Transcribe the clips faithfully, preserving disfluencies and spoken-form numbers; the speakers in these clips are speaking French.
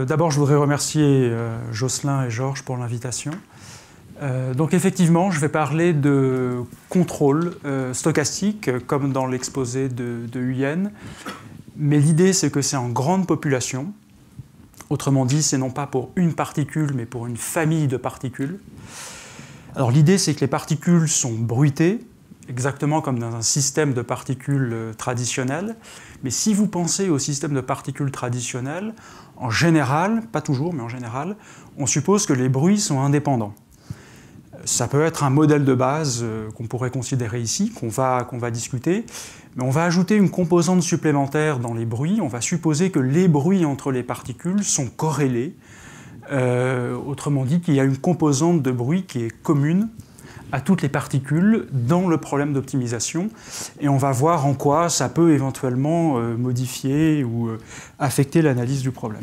D'abord, je voudrais remercier euh, Jocelyn et Georges pour l'invitation. Euh, donc effectivement, je vais parler de contrôle euh, stochastique, comme dans l'exposé de, de Huygens. Mais l'idée, c'est que c'est en grande population. Autrement dit, c'est non pas pour une particule, mais pour une famille de particules. Alors l'idée, c'est que les particules sont bruitées, exactement comme dans un système de particules traditionnel. Mais si vous pensez au système de particules traditionnel, en général, pas toujours, mais en général, on suppose que les bruits sont indépendants. Ça peut être un modèle de base qu'on pourrait considérer ici, qu'on va, qu'on va discuter, mais on va ajouter une composante supplémentaire dans les bruits. On va supposer que les bruits entre les particules sont corrélés. Euh, autrement dit, qu'il y a une composante de bruit qui est commune à toutes les particules dans le problème d'optimisation, et on va voir en quoi ça peut éventuellement euh, modifier ou euh, affecter l'analyse du problème.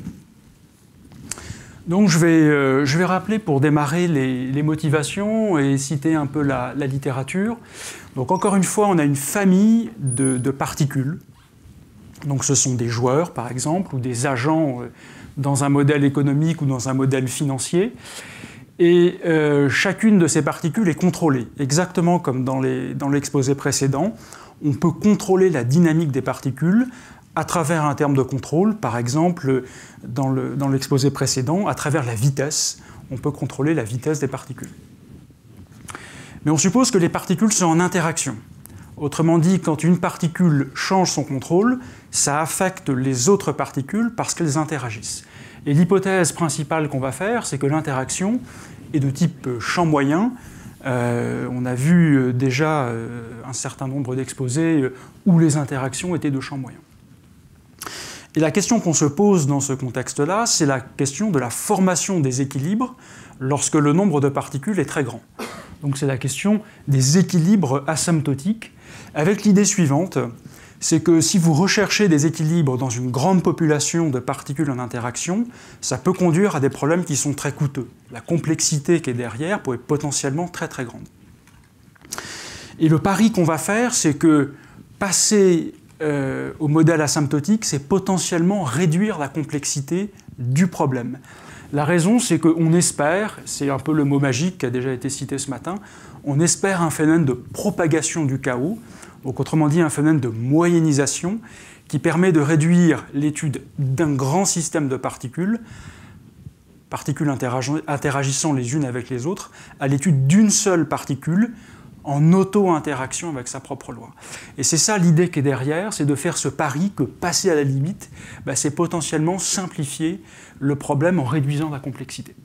Donc je vais, euh, je vais rappeler pour démarrer les, les motivations et citer un peu la, la littérature. Donc encore une fois, on a une famille de, de particules. Donc ce sont des joueurs, par exemple, ou des agents euh, dans un modèle économique ou dans un modèle financier. Et euh, chacune de ces particules est contrôlée, exactement comme dans l'exposé précédent. On peut contrôler la dynamique des particules à travers un terme de contrôle, par exemple, dans l'exposé le, précédent, à travers la vitesse. On peut contrôler la vitesse des particules. Mais on suppose que les particules sont en interaction. Autrement dit, quand une particule change son contrôle, ça affecte les autres particules parce qu'elles interagissent. Et l'hypothèse principale qu'on va faire, c'est que l'interaction est de type champ moyen. Euh, on a vu déjà euh, un certain nombre d'exposés où les interactions étaient de champ moyen. Et la question qu'on se pose dans ce contexte-là, c'est la question de la formation des équilibres lorsque le nombre de particules est très grand. Donc c'est la question des équilibres asymptotiques, avec l'idée suivante, c'est que si vous recherchez des équilibres dans une grande population de particules en interaction, ça peut conduire à des problèmes qui sont très coûteux. La complexité qui est derrière peut être potentiellement très très grande. Et le pari qu'on va faire, c'est que passer euh, au modèle asymptotique, c'est potentiellement réduire la complexité du problème. La raison, c'est qu'on espère, c'est un peu le mot magique qui a déjà été cité ce matin, on espère un phénomène de propagation du chaos, donc autrement dit un phénomène de moyennisation qui permet de réduire l'étude d'un grand système de particules, particules interagissant les unes avec les autres, à l'étude d'une seule particule en auto-interaction avec sa propre loi. Et c'est ça l'idée qui est derrière, c'est de faire ce pari que passer à la limite, bah, c'est potentiellement simplifier le problème en réduisant la complexité.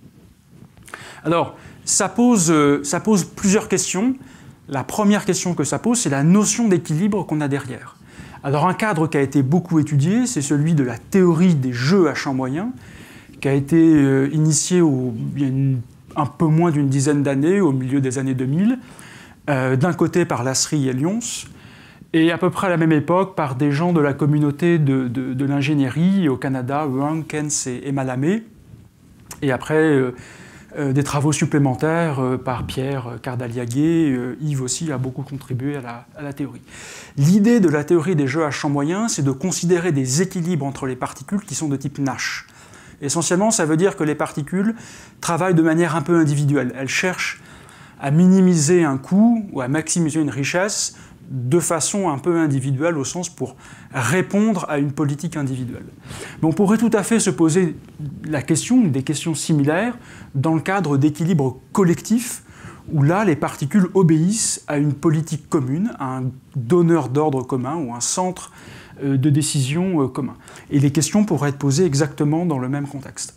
Alors, ça pose, euh, ça pose plusieurs questions. La première question que ça pose, c'est la notion d'équilibre qu'on a derrière. Alors un cadre qui a été beaucoup étudié, c'est celui de la théorie des jeux à champ moyen, qui a été euh, initié au, il y a une, un peu moins d'une dizaine d'années, au milieu des années deux mille, euh, d'un côté par Lasry et Lyons, et à peu près à la même époque par des gens de la communauté de, de, de l'ingénierie au Canada, Wang, Kens et, et Malamé, et après euh, Euh, des travaux supplémentaires euh, par Pierre Cardaliaguet, euh, Yves aussi a beaucoup contribué à la, à la théorie. L'idée de la théorie des jeux à champ moyen, c'est de considérer des équilibres entre les particules qui sont de type Nash. Essentiellement, ça veut dire que les particules travaillent de manière un peu individuelle. Elles cherchent à minimiser un coût ou à maximiser une richesse de façon un peu individuelle, au sens pour répondre à une politique individuelle. Mais on pourrait tout à fait se poser la question, des questions similaires, dans le cadre d'équilibre collectif, où là, les particules obéissent à une politique commune, à un donneur d'ordre commun, ou un centre de décision commun. Et les questions pourraient être posées exactement dans le même contexte.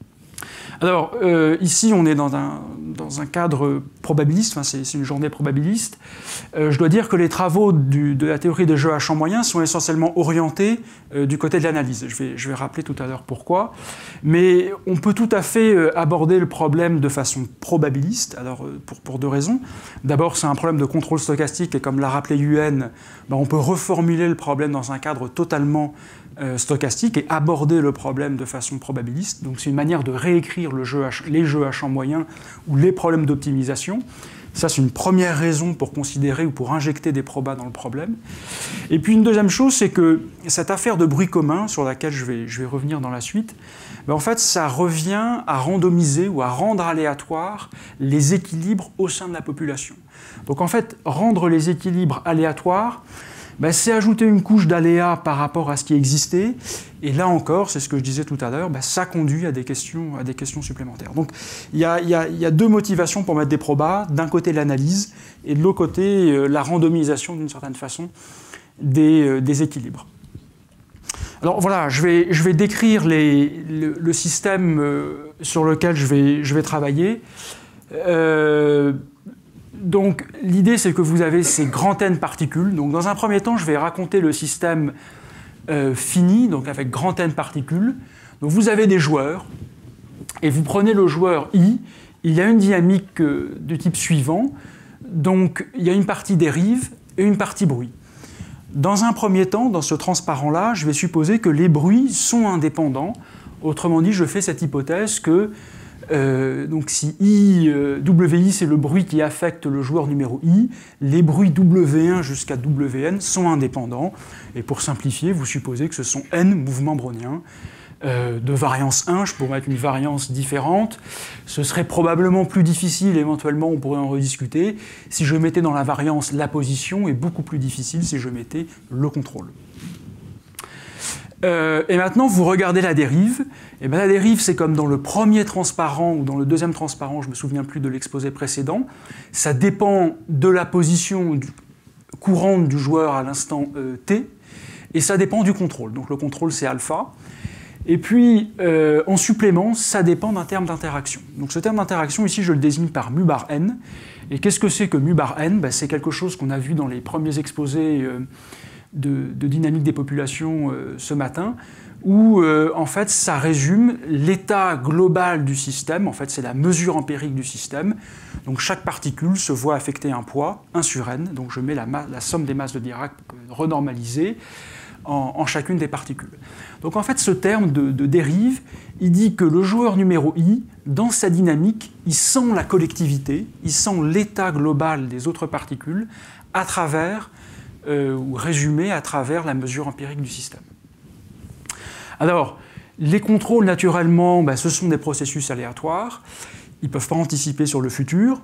Alors, euh, ici, on est dans un, dans un cadre probabiliste, enfin, c'est une journée probabiliste. Euh, je dois dire que les travaux du, de la théorie des jeux à champ moyen sont essentiellement orientés euh, du côté de l'analyse. Je vais, je vais rappeler tout à l'heure pourquoi. Mais on peut tout à fait euh, aborder le problème de façon probabiliste, alors, euh, pour, pour deux raisons. D'abord, c'est un problème de contrôle stochastique, et comme l'a rappelé Huygens, ben, on peut reformuler le problème dans un cadre totalement Euh, stochastique et aborder le problème de façon probabiliste. Donc c'est une manière de réécrire le jeu à, les jeux à champ moyen ou les problèmes d'optimisation. Ça, c'est une première raison pour considérer ou pour injecter des probas dans le problème. Et puis une deuxième chose, c'est que cette affaire de bruit commun, sur laquelle je vais, je vais revenir dans la suite, ben en fait, ça revient à randomiser ou à rendre aléatoires les équilibres au sein de la population. Donc en fait, rendre les équilibres aléatoires, ben, c'est ajouter une couche d'aléas par rapport à ce qui existait, et là encore, c'est ce que je disais tout à l'heure, ben, ça conduit à des questions, à des questions supplémentaires. Donc il y a, y a, y a deux motivations pour mettre des probas, d'un côté l'analyse, et de l'autre côté euh, la randomisation d'une certaine façon des, euh, des équilibres. Alors voilà, je vais, je vais décrire les, le, le système euh, sur lequel je vais, je vais travailler. Euh, Donc l'idée, c'est que vous avez ces grandes N particules. Donc dans un premier temps, je vais raconter le système euh, fini, donc avec grand N particules. Donc vous avez des joueurs, et vous prenez le joueur I, il y a une dynamique euh, de type suivant. Donc il y a une partie dérive et une partie bruit. Dans un premier temps, dans ce transparent-là, je vais supposer que les bruits sont indépendants. Autrement dit, je fais cette hypothèse que Euh, donc si I, euh, W I, c'est le bruit qui affecte le joueur numéro I, les bruits W un jusqu'à W N sont indépendants. Et pour simplifier, vous supposez que ce sont N mouvements browniens. Euh, de variance un, je pourrais mettre une variance différente. Ce serait probablement plus difficile, éventuellement on pourrait en rediscuter, si je mettais dans la variance la position, et beaucoup plus difficile si je mettais le contrôle. Euh, et maintenant, vous regardez la dérive. Et bien, la dérive, c'est comme dans le premier transparent ou dans le deuxième transparent, je ne me souviens plus de l'exposé précédent. Ça dépend de la position du, courante du joueur à l'instant euh, T, et ça dépend du contrôle. Donc le contrôle, c'est alpha. Et puis, euh, en supplément, ça dépend d'un terme d'interaction. Donc ce terme d'interaction, ici, je le désigne par mu bar n. Et qu'est-ce que c'est que mu bar n? Ben, c'est quelque chose qu'on a vu dans les premiers exposés euh, De, de dynamique des populations euh, ce matin, où euh, en fait ça résume l'état global du système, en fait c'est la mesure empirique du système. Donc chaque particule se voit affecter un poids, un sur n, donc je mets la, la somme des masses de Dirac renormalisée en, en chacune des particules. Donc en fait ce terme de, de dérive, il dit que le joueur numéro I, dans sa dynamique, il sent la collectivité, il sent l'état global des autres particules à travers Euh, ou résumé à travers la mesure empirique du système. Alors, les contrôles, naturellement, ben, ce sont des processus aléatoires. Ils ne peuvent pas anticiper sur le futur.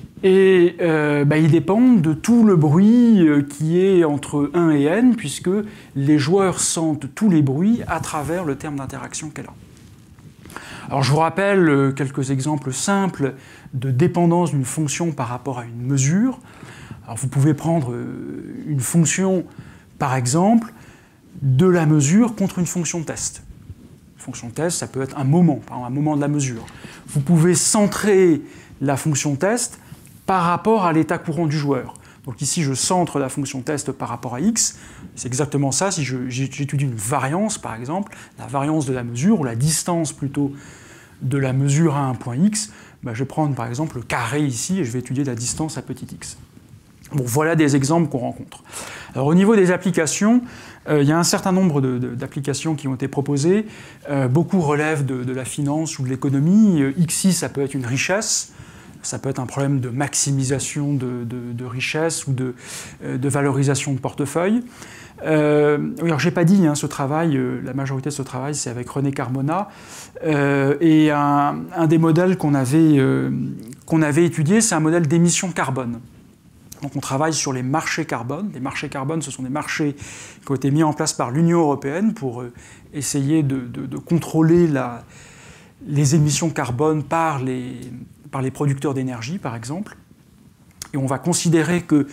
Et euh, ben, ils dépendent de tout le bruit euh, qui est entre un et n, puisque les joueurs sentent tous les bruits à travers le terme d'interaction qu'elle a. Alors, je vous rappelle euh, quelques exemples simples de dépendance d'une fonction par rapport à une mesure. Alors vous pouvez prendre une fonction, par exemple, de la mesure contre une fonction test. Une fonction test, ça peut être un moment, par exemple, un moment de la mesure. Vous pouvez centrer la fonction test par rapport à l'état courant du joueur. Donc ici, je centre la fonction test par rapport à x. C'est exactement ça si j'étudie une variance, par exemple, la variance de la mesure, ou la distance plutôt de la mesure à un point x. Ben, je vais prendre par exemple le carré ici, et je vais étudier la distance à petit x. Bon, voilà des exemples qu'on rencontre. Alors, au niveau des applications, euh, il y a un certain nombre d'applications qui ont été proposées. Euh, beaucoup relèvent de, de la finance ou de l'économie. Euh, X I, ça peut être une richesse. Ça peut être un problème de maximisation de, de, de richesse ou de, de valorisation de portefeuille. Euh, alors, je n'ai pas dit, hein, ce travail, euh, la majorité de ce travail, c'est avec René Carmona. Euh, et un, un des modèles qu'on avait, euh, qu'on avait étudié, c'est un modèle d'émission carbone. Donc on travaille sur les marchés carbone. Les marchés carbone, ce sont des marchés qui ont été mis en place par l'Union européenne pour essayer de, de, de contrôler la, les émissions carbone par les, par les producteurs d'énergie, par exemple. Et on va considérer que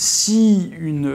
si une,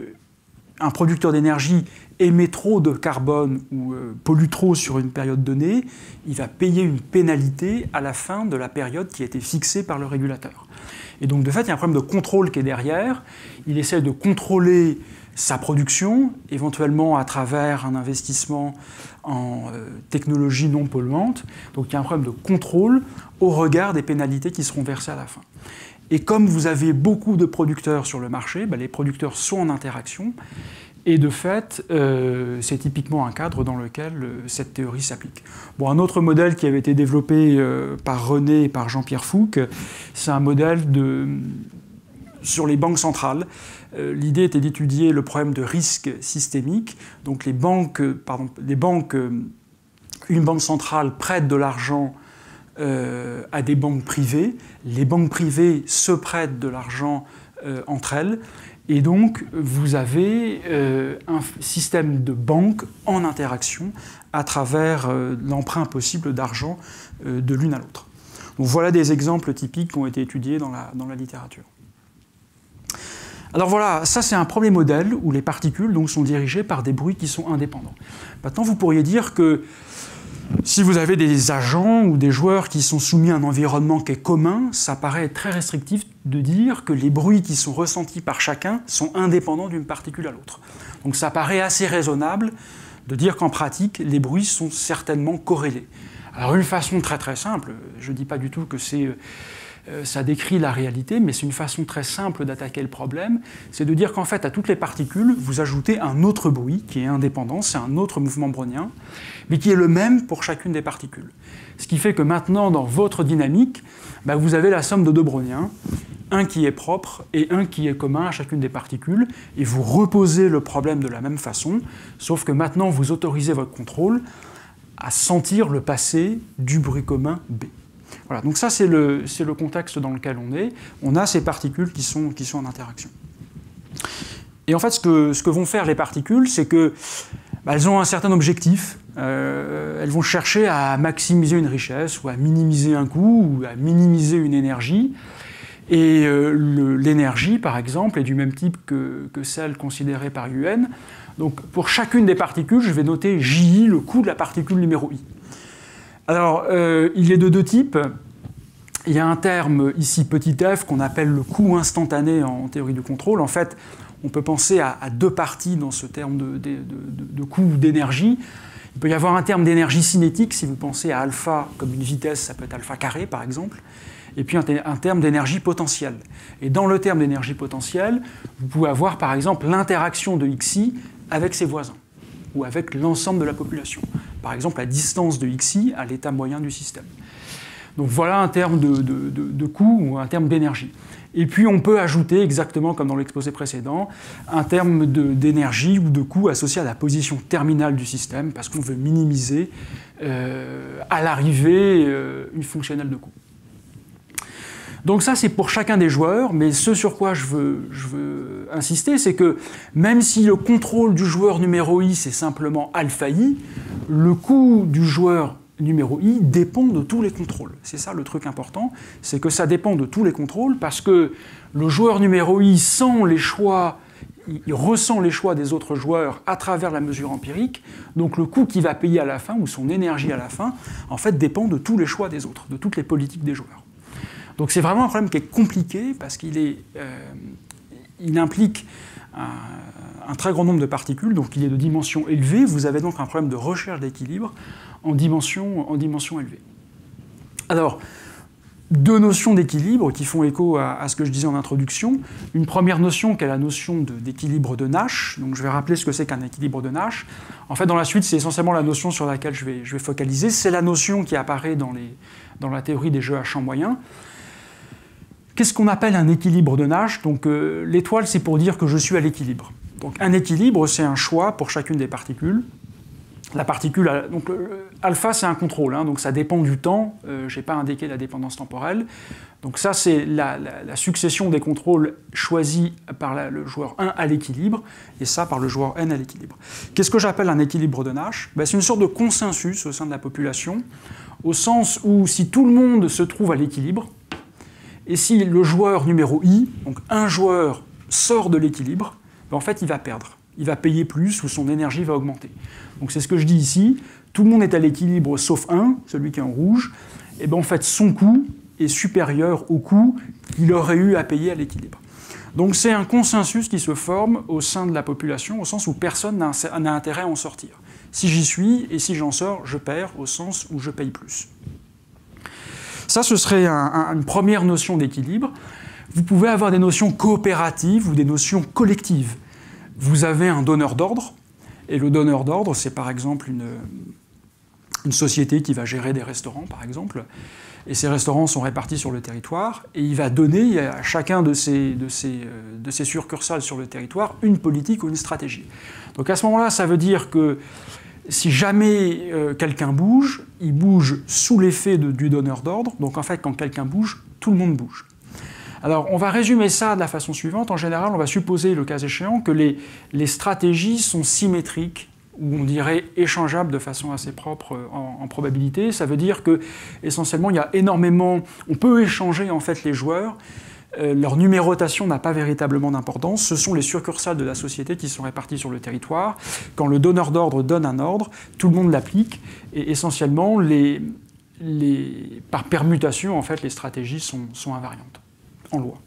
un producteur d'énergie émet trop de carbone ou euh, pollue trop sur une période donnée, il va payer une pénalité à la fin de la période qui a été fixée par le régulateur. Et donc, de fait, il y a un problème de contrôle qui est derrière. Il essaie de contrôler sa production, éventuellement à travers un investissement en euh, technologie non polluante. Donc, il y a un problème de contrôle au regard des pénalités qui seront versées à la fin. Et comme vous avez beaucoup de producteurs sur le marché, ben, les producteurs sont en interaction. Et de fait, euh, c'est typiquement un cadre dans lequel euh, cette théorie s'applique. Bon, un autre modèle qui avait été développé euh, par René et par Jean-Pierre Fouque, c'est un modèle de, sur les banques centrales. Euh, l'idée était d'étudier le problème de risque systémique. Donc les banques, pardon, les banques, euh, une banque centrale prête de l'argent euh, à des banques privées. Les banques privées se prêtent de l'argent euh, entre elles. Et donc, vous avez euh, un système de banque en interaction à travers euh, l'emprunt possible d'argent euh, de l'une à l'autre. Donc voilà des exemples typiques qui ont été étudiés dans la, dans la littérature. Alors voilà, ça c'est un premier modèle où les particules donc, sont dirigées par des bruits qui sont indépendants. Maintenant, vous pourriez dire que si vous avez des agents ou des joueurs qui sont soumis à un environnement qui est commun, ça paraît très restrictif de dire que les bruits qui sont ressentis par chacun sont indépendants d'une particule à l'autre. Donc ça paraît assez raisonnable de dire qu'en pratique, les bruits sont certainement corrélés. Alors une façon très très simple, je ne dis pas du tout que c'est... Euh, ça décrit la réalité, mais c'est une façon très simple d'attaquer le problème, c'est de dire qu'en fait, à toutes les particules, vous ajoutez un autre bruit qui est indépendant, c'est un autre mouvement brownien, mais qui est le même pour chacune des particules. Ce qui fait que maintenant, dans votre dynamique, bah, vous avez la somme de deux browniens, un qui est propre et un qui est commun à chacune des particules, et vous reposez le problème de la même façon, sauf que maintenant, vous autorisez votre contrôle à sentir le passé du bruit commun B. Voilà, donc ça c'est le, c'est le contexte dans lequel on est. On a ces particules qui sont, qui sont en interaction. Et en fait, ce que, ce que vont faire les particules, c'est que bah, elles ont un certain objectif. Euh, elles vont chercher à maximiser une richesse, ou à minimiser un coût, ou à minimiser une énergie. Et euh, le, l'énergie, par exemple, est du même type que, que celle considérée par U N. Donc pour chacune des particules, je vais noter J I, le coût de la particule numéro I. Alors, euh, il est de deux types. Il y a un terme ici, petit f, qu'on appelle le coût instantané en théorie du contrôle. En fait, on peut penser à, à deux parties dans ce terme de, de, de, de coût d'énergie. Il peut y avoir un terme d'énergie cinétique, si vous pensez à alpha comme une vitesse, ça peut être alpha carré par exemple, et puis un, un terme d'énergie potentielle. Et dans le terme d'énergie potentielle, vous pouvez avoir par exemple l'interaction de xi avec ses voisins, ou avec l'ensemble de la population. Par exemple, la distance de xi à l'état moyen du système. Donc voilà un terme de, de, de, de coût ou un terme d'énergie. Et puis on peut ajouter, exactement comme dans l'exposé précédent, un terme de, d'énergie ou de coût associé à la position terminale du système, parce qu'on veut minimiser euh, à l'arrivée euh, une fonctionnelle de coût. Donc ça, c'est pour chacun des joueurs, mais ce sur quoi je veux, je veux insister, c'est que même si le contrôle du joueur numéro I, c'est simplement alpha I, le coût du joueur numéro I dépend de tous les contrôles. C'est ça le truc important, c'est que ça dépend de tous les contrôles, parce que le joueur numéro I sent les choix, il ressent les choix des autres joueurs à travers la mesure empirique, donc le coût qu'il va payer à la fin, ou son énergie à la fin, en fait dépend de tous les choix des autres, de toutes les politiques des joueurs. Donc c'est vraiment un problème qui est compliqué parce qu'il est, euh, il implique un, un très grand nombre de particules, donc il est de dimension élevée. Vous avez donc un problème de recherche d'équilibre en dimension, en dimension élevée. Alors, deux notions d'équilibre qui font écho à, à ce que je disais en introduction. Une première notion qui est la notion de, d'équilibre de Nash. Donc je vais rappeler ce que c'est qu'un équilibre de Nash. En fait, dans la suite, c'est essentiellement la notion sur laquelle je vais, je vais focaliser. C'est la notion qui apparaît dans, les, dans la théorie des jeux à champ moyen. Qu'est-ce qu'on appelle un équilibre de Nash? Donc euh, l'étoile, c'est pour dire que je suis à l'équilibre. Donc un équilibre, c'est un choix pour chacune des particules. La particule, donc euh, alpha, c'est un contrôle, hein, donc ça dépend du temps. Euh, je n'ai pas indiqué la dépendance temporelle. Donc ça, c'est la, la, la succession des contrôles choisis par la, le joueur un à l'équilibre, et ça par le joueur n à l'équilibre. Qu'est-ce que j'appelle un équilibre de Nash? Ben, c'est une sorte de consensus au sein de la population, au sens où si tout le monde se trouve à l'équilibre, et si le joueur numéro I, donc un joueur, sort de l'équilibre, ben en fait, il va perdre. Il va payer plus ou son énergie va augmenter. Donc c'est ce que je dis ici. Tout le monde est à l'équilibre sauf un, celui qui est en rouge. Et ben en fait, son coût est supérieur au coût qu'il aurait eu à payer à l'équilibre. Donc c'est un consensus qui se forme au sein de la population, au sens où personne n'a intérêt à en sortir. Si j'y suis et si j'en sors, je perds, au sens où je paye plus. Ça, ce serait un, un, une première notion d'équilibre. Vous pouvez avoir des notions coopératives ou des notions collectives. vous avez un donneur d'ordre, et le donneur d'ordre, c'est par exemple une, une société qui va gérer des restaurants, par exemple, et ces restaurants sont répartis sur le territoire, et il va donner à chacun de ces, de ces, de ces succursales sur le territoire une politique ou une stratégie. Donc à ce moment-là, ça veut dire que si jamais euh, quelqu'un bouge, il bouge sous l'effet du donneur d'ordre, donc en fait quand quelqu'un bouge, tout le monde bouge. Alors on va résumer ça de la façon suivante. En général, on va supposer, le cas échéant, que les, les stratégies sont symétriques, ou on dirait échangeables de façon assez propre en, en probabilité. Ça veut dire que essentiellement il y a énormément, on peut échanger en fait les joueurs. Euh, leur numérotation n'a pas véritablement d'importance. Ce sont les succursales de la société qui sont réparties sur le territoire. Quand le donneur d'ordre donne un ordre, tout le monde l'applique. Et essentiellement, les, les, par permutation, en fait, les stratégies sont, sont invariantes en loi.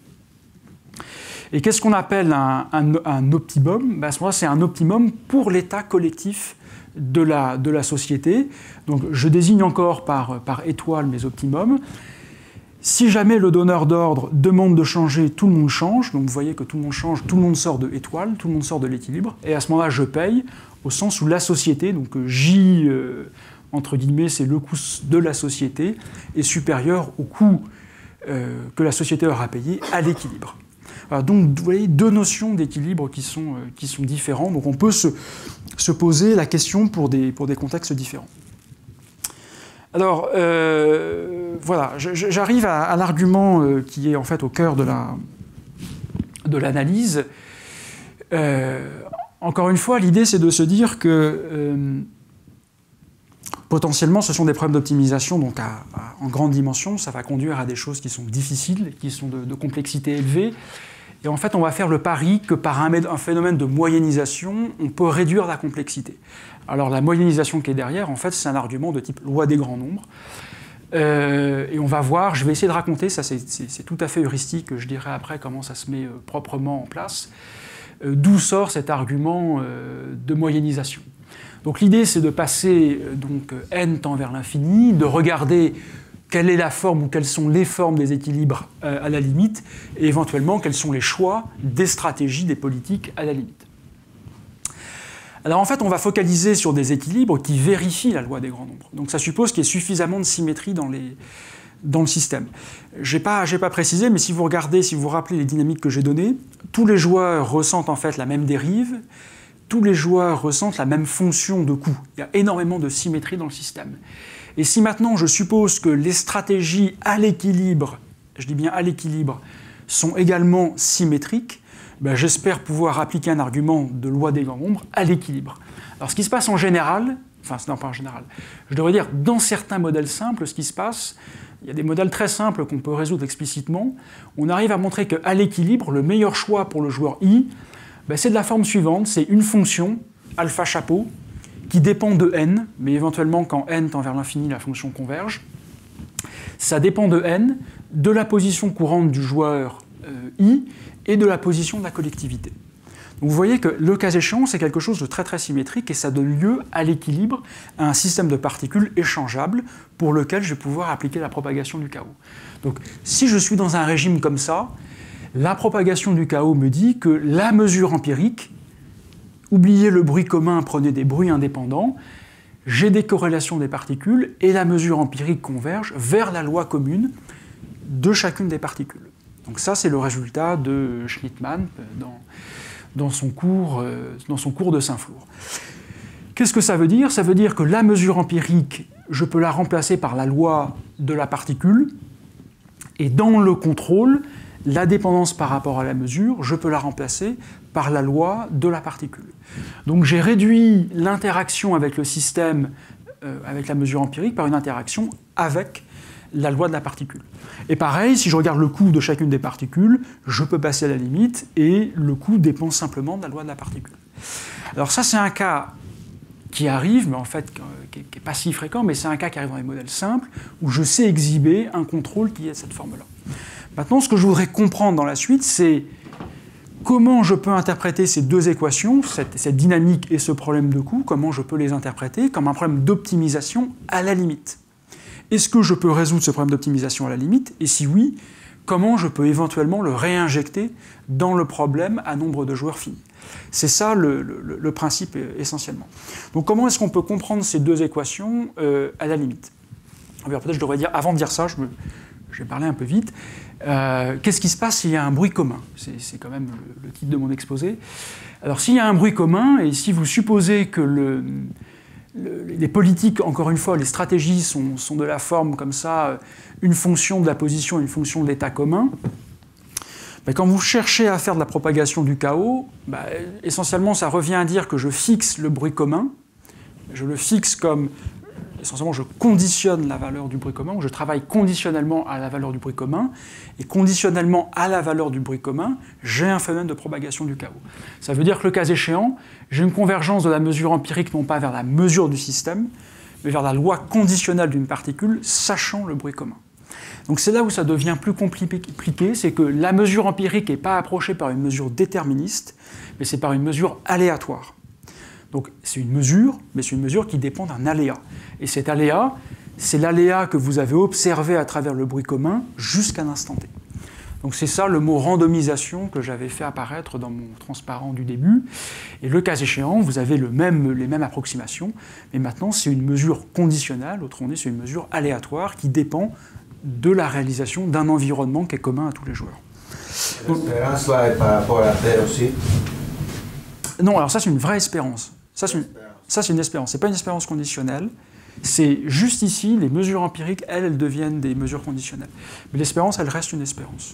Et qu'est-ce qu'on appelle un, un, un optimum? Ben, à ce moment-là, c'est un optimum pour l'état collectif de la, de la société. Donc, je désigne encore par, par étoile mes optimums. Si jamais le donneur d'ordre demande de changer, tout le monde change. Donc vous voyez que tout le monde change, tout le monde sort de étoile, tout le monde sort de l'équilibre. Et à ce moment-là, je paye, au sens où la société, donc J, euh, entre guillemets, c'est le coût de la société, est supérieur au coût euh, que la société aura payé à l'équilibre. Voilà, donc vous voyez deux notions d'équilibre qui sont, euh, qui sont différentes. Donc on peut se, se poser la question pour des, pour des contextes différents. Alors, euh, voilà, j'arrive à, à l'argument euh, qui est en fait au cœur de la, de l'analyse. Euh, encore une fois, l'idée c'est de se dire que euh, potentiellement ce sont des problèmes d'optimisation donc à, à, en grande dimension, ça va conduire à des choses qui sont difficiles, qui sont de, de complexité élevée. Et en fait, on va faire le pari que par un, un phénomène de moyennisation, on peut réduire la complexité. Alors la moyennisation qui est derrière, en fait, c'est un argument de type loi des grands nombres. Euh, et on va voir, je vais essayer de raconter, ça c'est tout à fait heuristique, je dirais après comment ça se met euh, proprement en place, euh, d'où sort cet argument euh, de moyennisation. Donc l'idée c'est de passer, euh, donc n tend vers l'infini, de regarder quelle est la forme ou quelles sont les formes des équilibres euh, à la limite, et éventuellement quels sont les choix des stratégies, des politiques à la limite. Alors en fait, on va focaliser sur des équilibres qui vérifient la loi des grands nombres. Donc ça suppose qu'il y ait suffisamment de symétrie dans, les, dans le système. Je n'ai pas, j'ai pas précisé, mais si vous regardez, si vous vous rappelez les dynamiques que j'ai données, tous les joueurs ressentent en fait la même dérive, tous les joueurs ressentent la même fonction de coût. Il y a énormément de symétrie dans le système. Et si maintenant je suppose que les stratégies à l'équilibre, je dis bien à l'équilibre, sont également symétriques, ben, j'espère pouvoir appliquer un argument de loi des grands nombres à l'équilibre. Alors ce qui se passe en général, enfin non pas en général, je devrais dire dans certains modèles simples, ce qui se passe, il y a des modèles très simples qu'on peut résoudre explicitement, on arrive à montrer qu'à l'équilibre, le meilleur choix pour le joueur I, ben, c'est de la forme suivante, c'est une fonction, alpha chapeau, qui dépend de n, mais éventuellement quand n tend vers l'infini, la fonction converge. Ça dépend de n, de la position courante du joueur euh, I, et de la position de la collectivité. Donc vous voyez que le cas échéant, c'est quelque chose de très très symétrique et ça donne lieu à l'équilibre, à un système de particules échangeables pour lequel je vais pouvoir appliquer la propagation du chaos. Donc si je suis dans un régime comme ça, la propagation du chaos me dit que la mesure empirique, oubliez le bruit commun, prenez des bruits indépendants, j'ai des corrélations des particules et la mesure empirique converge vers la loi commune de chacune des particules. Donc ça, c'est le résultat de Schnittmann dans, dans, son cours, euh, dans son cours de Saint-Flour. Qu'est-ce que ça veut dire? Ça veut dire que la mesure empirique, je peux la remplacer par la loi de la particule, et dans le contrôle, la dépendance par rapport à la mesure, je peux la remplacer par la loi de la particule. Donc j'ai réduit l'interaction avec le système, euh, avec la mesure empirique, par une interaction avec la loi de la particule. Et pareil, si je regarde le coût de chacune des particules, je peux passer à la limite, et le coût dépend simplement de la loi de la particule. Alors ça, c'est un cas qui arrive, mais en fait, qui n'est pas si fréquent, mais c'est un cas qui arrive dans les modèles simples, où je sais exhiber un contrôle qui est de cette forme-là. Maintenant, ce que je voudrais comprendre dans la suite, c'est comment je peux interpréter ces deux équations, cette, cette dynamique et ce problème de coût, comment je peux les interpréter comme un problème d'optimisation à la limite. Est-ce que je peux résoudre ce problème d'optimisation à la limite? Et si oui, comment je peux éventuellement le réinjecter dans le problème à nombre de joueurs fini? C'est ça le, le, le principe essentiellement. Donc comment est-ce qu'on peut comprendre ces deux équations euh, à la limite? Alors, peut-être je devrais dire, avant de dire ça, je, me, je vais parler un peu vite. Euh, Qu'est-ce qui se passe s'il y a un bruit commun? C'est quand même le, le titre de mon exposé. Alors s'il y a un bruit commun, et si vous supposez que le, le, les politiques, encore une fois, les stratégies sont, sont de la forme comme ça, une fonction de la position, une fonction de l'état commun, ben, quand vous cherchez à faire de la propagation du chaos, ben, essentiellement ça revient à dire que je fixe le bruit commun, je le fixe comme... Essentiellement, je conditionne la valeur du bruit commun, ou je travaille conditionnellement à la valeur du bruit commun, et conditionnellement à la valeur du bruit commun, j'ai un phénomène de propagation du chaos. Ça veut dire que le cas échéant, j'ai une convergence de la mesure empirique non pas vers la mesure du système, mais vers la loi conditionnelle d'une particule, sachant le bruit commun. Donc c'est là où ça devient plus compliqué, c'est que la mesure empirique n'est pas approchée par une mesure déterministe, mais c'est par une mesure aléatoire. Donc c'est une mesure, mais c'est une mesure qui dépend d'un aléa. Et cet aléa, c'est l'aléa que vous avez observé à travers le bruit commun jusqu'à l'instant T. Donc c'est ça le mot randomisation que j'avais fait apparaître dans mon transparent du début. Et le cas échéant, vous avez le même, les mêmes approximations, mais maintenant c'est une mesure conditionnelle, autrement dit c'est une mesure aléatoire qui dépend de la réalisation d'un environnement qui est commun à tous les joueurs. L'espérance là est par rapport à la Terre aussi? Non, alors ça c'est une vraie espérance. Ça, c'est une, ça, c'est une espérance. Ce n'est pas une espérance conditionnelle. C'est juste ici, les mesures empiriques, elles, elles deviennent des mesures conditionnelles. Mais l'espérance, elle reste une espérance.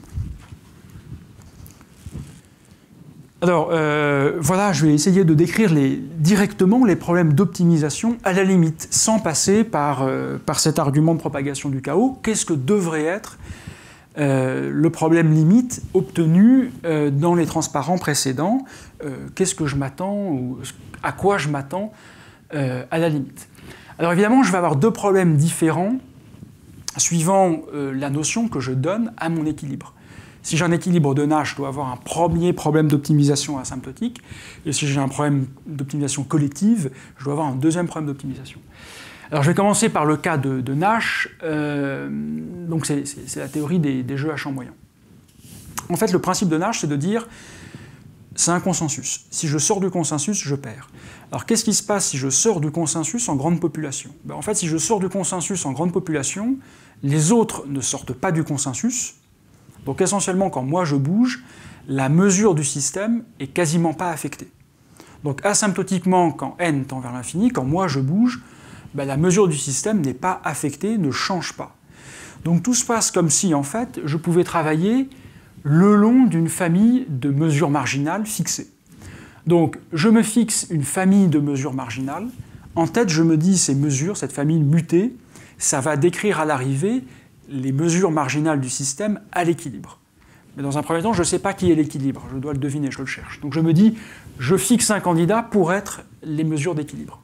Alors, euh, voilà, je vais essayer de décrire les, directement les problèmes d'optimisation à la limite, sans passer par, euh, par cet argument de propagation du chaos. Qu'est-ce que devrait être Euh, le problème limite obtenu euh, dans les transparents précédents, euh, qu'est-ce que je m'attends, ou à quoi je m'attends euh, à la limite. Alors évidemment, je vais avoir deux problèmes différents suivant euh, la notion que je donne à mon équilibre. Si j'ai un équilibre de Nash, je dois avoir un premier problème d'optimisation asymptotique, et si j'ai un problème d'optimisation collective, je dois avoir un deuxième problème d'optimisation. Alors je vais commencer par le cas de, de Nash, euh, donc c'est la théorie des, des jeux à champ moyen. En fait, le principe de Nash, c'est de dire, c'est un consensus. Si je sors du consensus, je perds. Alors qu'est-ce qui se passe si je sors du consensus en grande population? Ben, en fait, si je sors du consensus en grande population, les autres ne sortent pas du consensus, donc essentiellement quand moi je bouge, la mesure du système est quasiment pas affectée. Donc asymptotiquement, quand n tend vers l'infini, quand moi je bouge, ben, la mesure du système n'est pas affectée, ne change pas. Donc tout se passe comme si, en fait, je pouvais travailler le long d'une famille de mesures marginales fixées. Donc je me fixe une famille de mesures marginales, en tête je me dis ces mesures, cette famille mutée, ça va décrire à l'arrivée les mesures marginales du système à l'équilibre. Mais dans un premier temps, je ne sais pas qui est l'équilibre, je dois le deviner, je le cherche. Donc je me dis, je fixe un candidat pour être les mesures d'équilibre.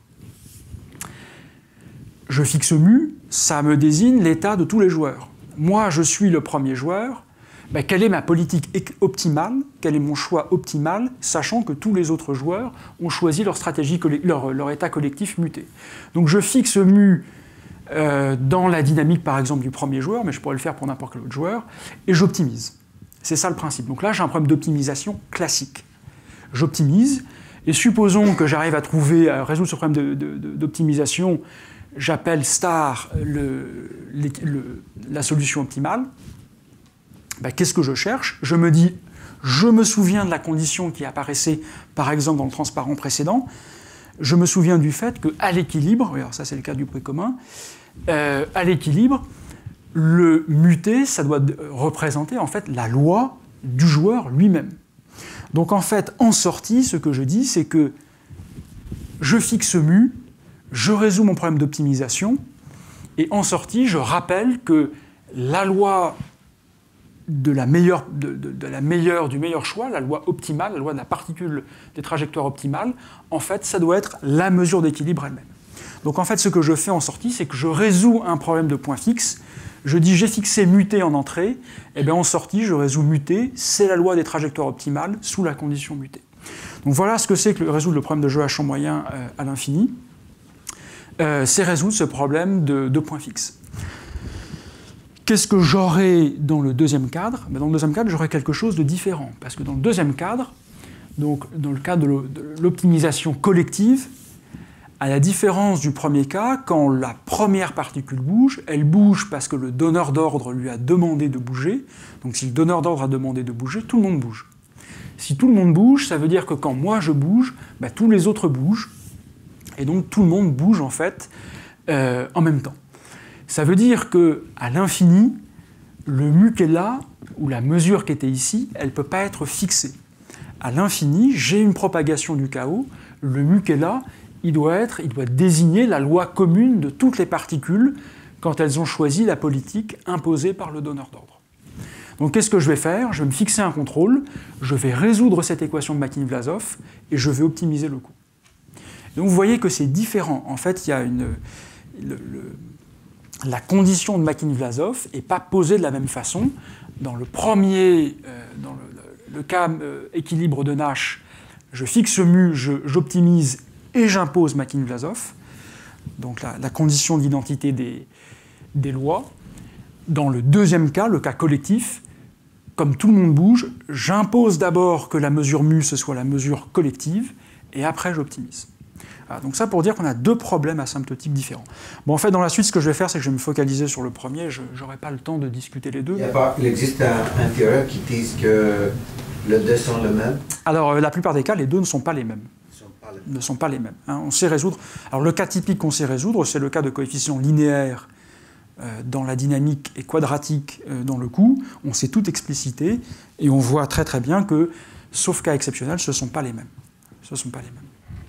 Je fixe mu, ça me désigne l'état de tous les joueurs. Moi, je suis le premier joueur, ben, quelle est ma politique optimale, quel est mon choix optimal, sachant que tous les autres joueurs ont choisi leur stratégie, leur, leur état collectif muté. Donc je fixe mu euh, dans la dynamique, par exemple, du premier joueur, mais je pourrais le faire pour n'importe quel autre joueur, et j'optimise. C'est ça le principe. Donc là, j'ai un problème d'optimisation classique. J'optimise, et supposons que j'arrive à trouver, à résoudre ce problème d'optimisation, j'appelle star le, le, la solution optimale. Ben, qu'est-ce que je cherche? Je me dis, je me souviens de la condition qui apparaissait, par exemple, dans le transparent précédent. Je me souviens du fait qu'à l'équilibre, alors ça c'est le cas du bruit commun, euh, à l'équilibre, le muté, ça doit représenter en fait la loi du joueur lui-même. Donc en fait, en sortie, ce que je dis, c'est que je fixe mu, je résous mon problème d'optimisation, et en sortie, je rappelle que la loi de la meilleure, de, de, de la meilleure, du meilleur choix, la loi optimale, la loi de la particule des trajectoires optimales, en fait, ça doit être la mesure d'équilibre elle-même. Donc en fait, ce que je fais en sortie, c'est que je résous un problème de point fixe, je dis j'ai fixé muté en entrée, et bien en sortie, je résous muté, c'est la loi des trajectoires optimales sous la condition mutée. Donc voilà ce que c'est que résoudre le problème de jeu à champ moyen euh, à l'infini. Euh, c'est résoudre ce problème de, de point fixe. Qu'est-ce que j'aurai dans le deuxième cadre? Ben dans le deuxième cadre, j'aurai quelque chose de différent. Parce que dans le deuxième cadre, Donc, dans le cas de l'optimisation collective, à la différence du premier cas, quand la première particule bouge, elle bouge parce que le donneur d'ordre lui a demandé de bouger. Donc si le donneur d'ordre a demandé de bouger, tout le monde bouge. Si tout le monde bouge, ça veut dire que quand moi je bouge, bah, tous les autres bougent. Et donc tout le monde bouge en fait euh, en même temps. Ça veut dire qu'à l'infini, le mu qui est là, ou la mesure qui était ici, elle ne peut pas être fixée. À l'infini, j'ai une propagation du chaos, le mu qui est là, il doit, être, il doit désigner la loi commune de toutes les particules quand elles ont choisi la politique imposée par le donneur d'ordre. Donc qu'est-ce que je vais faire? Je vais me fixer un contrôle, je vais résoudre cette équation de Makhnin-Vlasov et je vais optimiser le coût. Donc vous voyez que c'est différent. En fait, il y a une, le, le, la condition de Makhnin-Vlasov n'est pas posée de la même façon. Dans le premier, euh, dans le, le, le cas euh, équilibre de Nash, je fixe mu, j'optimise et j'impose Makhnin-Vlasov, donc la, la condition d'identité des, des lois. Dans le deuxième cas, le cas collectif, comme tout le monde bouge, j'impose d'abord que la mesure mu, ce soit la mesure collective, et après j'optimise. Voilà, donc ça pour dire qu'on a deux problèmes asymptotiques différents. Bon, en fait, dans la suite, ce que je vais faire, c'est que je vais me focaliser sur le premier, je n'aurai pas le temps de discuter les deux. Il, y a pas, il existe un, un théorème qui dit que les deux sont les mêmes? Alors, euh, la plupart des cas, les deux ne sont pas les mêmes. ne sont pas les mêmes. Hein. On sait résoudre. Alors le cas typique qu'on sait résoudre, c'est le cas de coefficients linéaires euh, dans la dynamique et quadratique euh, dans le coût. On sait tout expliciter et on voit très très bien que, sauf cas exceptionnel, ce ne sont pas les mêmes. Ce ne sont pas les mêmes.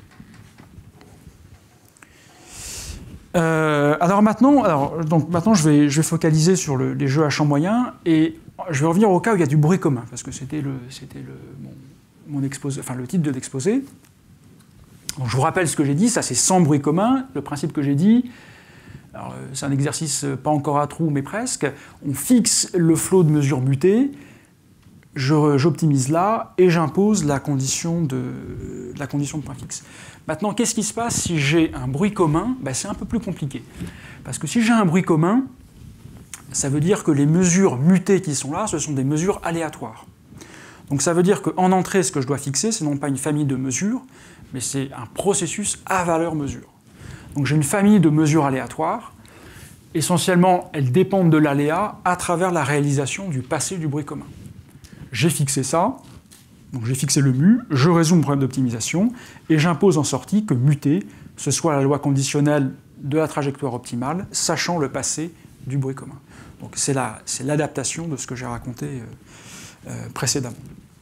Euh, alors maintenant, alors, donc maintenant je, vais, je vais focaliser sur le, les jeux à champ moyen et je vais revenir au cas où il y a du bruit commun, parce que c'était le, c'était le, mon, mon exposé, enfin, le titre de l'exposé. Donc je vous rappelle ce que j'ai dit, ça c'est sans bruit commun. Le principe que j'ai dit, c'est un exercice pas encore à trous, mais presque. On fixe le flot de mesures mutées, j'optimise là, et j'impose la condition de, la condition de point fixe. Maintenant, qu'est-ce qui se passe si j'ai un bruit commun? Ben, c'est un peu plus compliqué. Parce que si j'ai un bruit commun, ça veut dire que les mesures mutées qui sont là, ce sont des mesures aléatoires. Donc ça veut dire qu'en entrée, ce que je dois fixer, c'est non pas une famille de mesures, mais c'est un processus à valeur mesure. Donc j'ai une famille de mesures aléatoires. Essentiellement, elles dépendent de l'aléa à travers la réalisation du passé du bruit commun. J'ai fixé ça, donc j'ai fixé le mu, je résous mon problème d'optimisation, et j'impose en sortie que muté, ce soit la loi conditionnelle de la trajectoire optimale, sachant le passé du bruit commun. Donc c'est la, c'est l'adaptation de ce que j'ai raconté euh, euh, précédemment.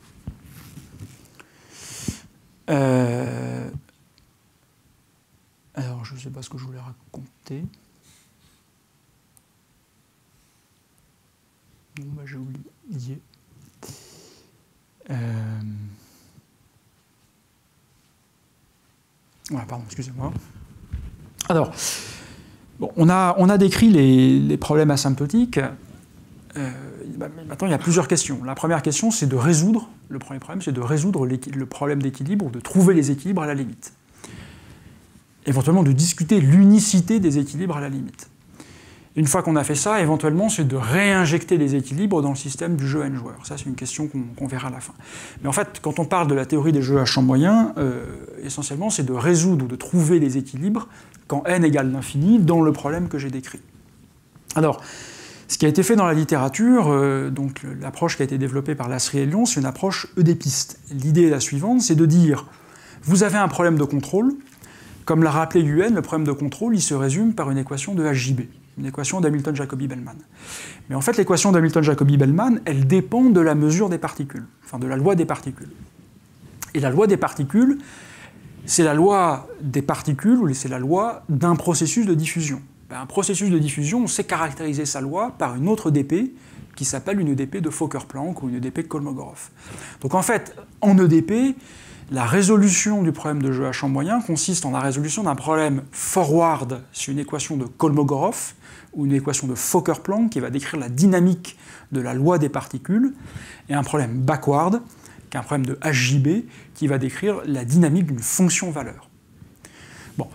Euh... Alors, je ne sais pas ce que je voulais raconter. Non, bah, j'ai oublié. Euh... Voilà, pardon, excusez-moi. Alors, bon, on a, on a décrit les, les problèmes asymptotiques. Euh, bah, maintenant, il y a plusieurs questions. La première question, c'est de résoudre, le premier problème, c'est de résoudre le problème d'équilibre, ou de trouver les équilibres à la limite. Éventuellement, de discuter l'unicité des équilibres à la limite. Une fois qu'on a fait ça, éventuellement, c'est de réinjecter les équilibres dans le système du jeu n joueurs. Ça, c'est une question qu'on qu'on verra à la fin. Mais en fait, quand on parle de la théorie des jeux à champ moyen, euh, essentiellement, c'est de résoudre ou de trouver les équilibres quand n égale l'infini dans le problème que j'ai décrit. Alors, ce qui a été fait dans la littérature, euh, donc l'approche qui a été développée par Lasry et Lyon, c'est une approche eudépiste. L'idée est la suivante, c'est de dire, vous avez un problème de contrôle, comme l'a rappelé Yuen, le problème de contrôle, il se résume par une équation de H J B, une équation d'Hamilton-Jacobi-Bellman. Mais en fait, l'équation d'Hamilton-Jacobi-Bellman, elle dépend de la mesure des particules, enfin de la loi des particules. Et la loi des particules, c'est la loi des particules, ou c'est la loi d'un processus de diffusion. Un processus de diffusion, on sait caractériser sa loi par une autre D P qui s'appelle une E D P de Fokker-Planck ou une E D P de Kolmogorov. Donc en fait, en E D P, la résolution du problème de jeu à champ moyen consiste en la résolution d'un problème forward sur une équation de Kolmogorov ou une équation de Fokker-Planck qui va décrire la dynamique de la loi des particules, et un problème backward, qui est un problème de H J B, qui va décrire la dynamique d'une fonction valeur. Bon.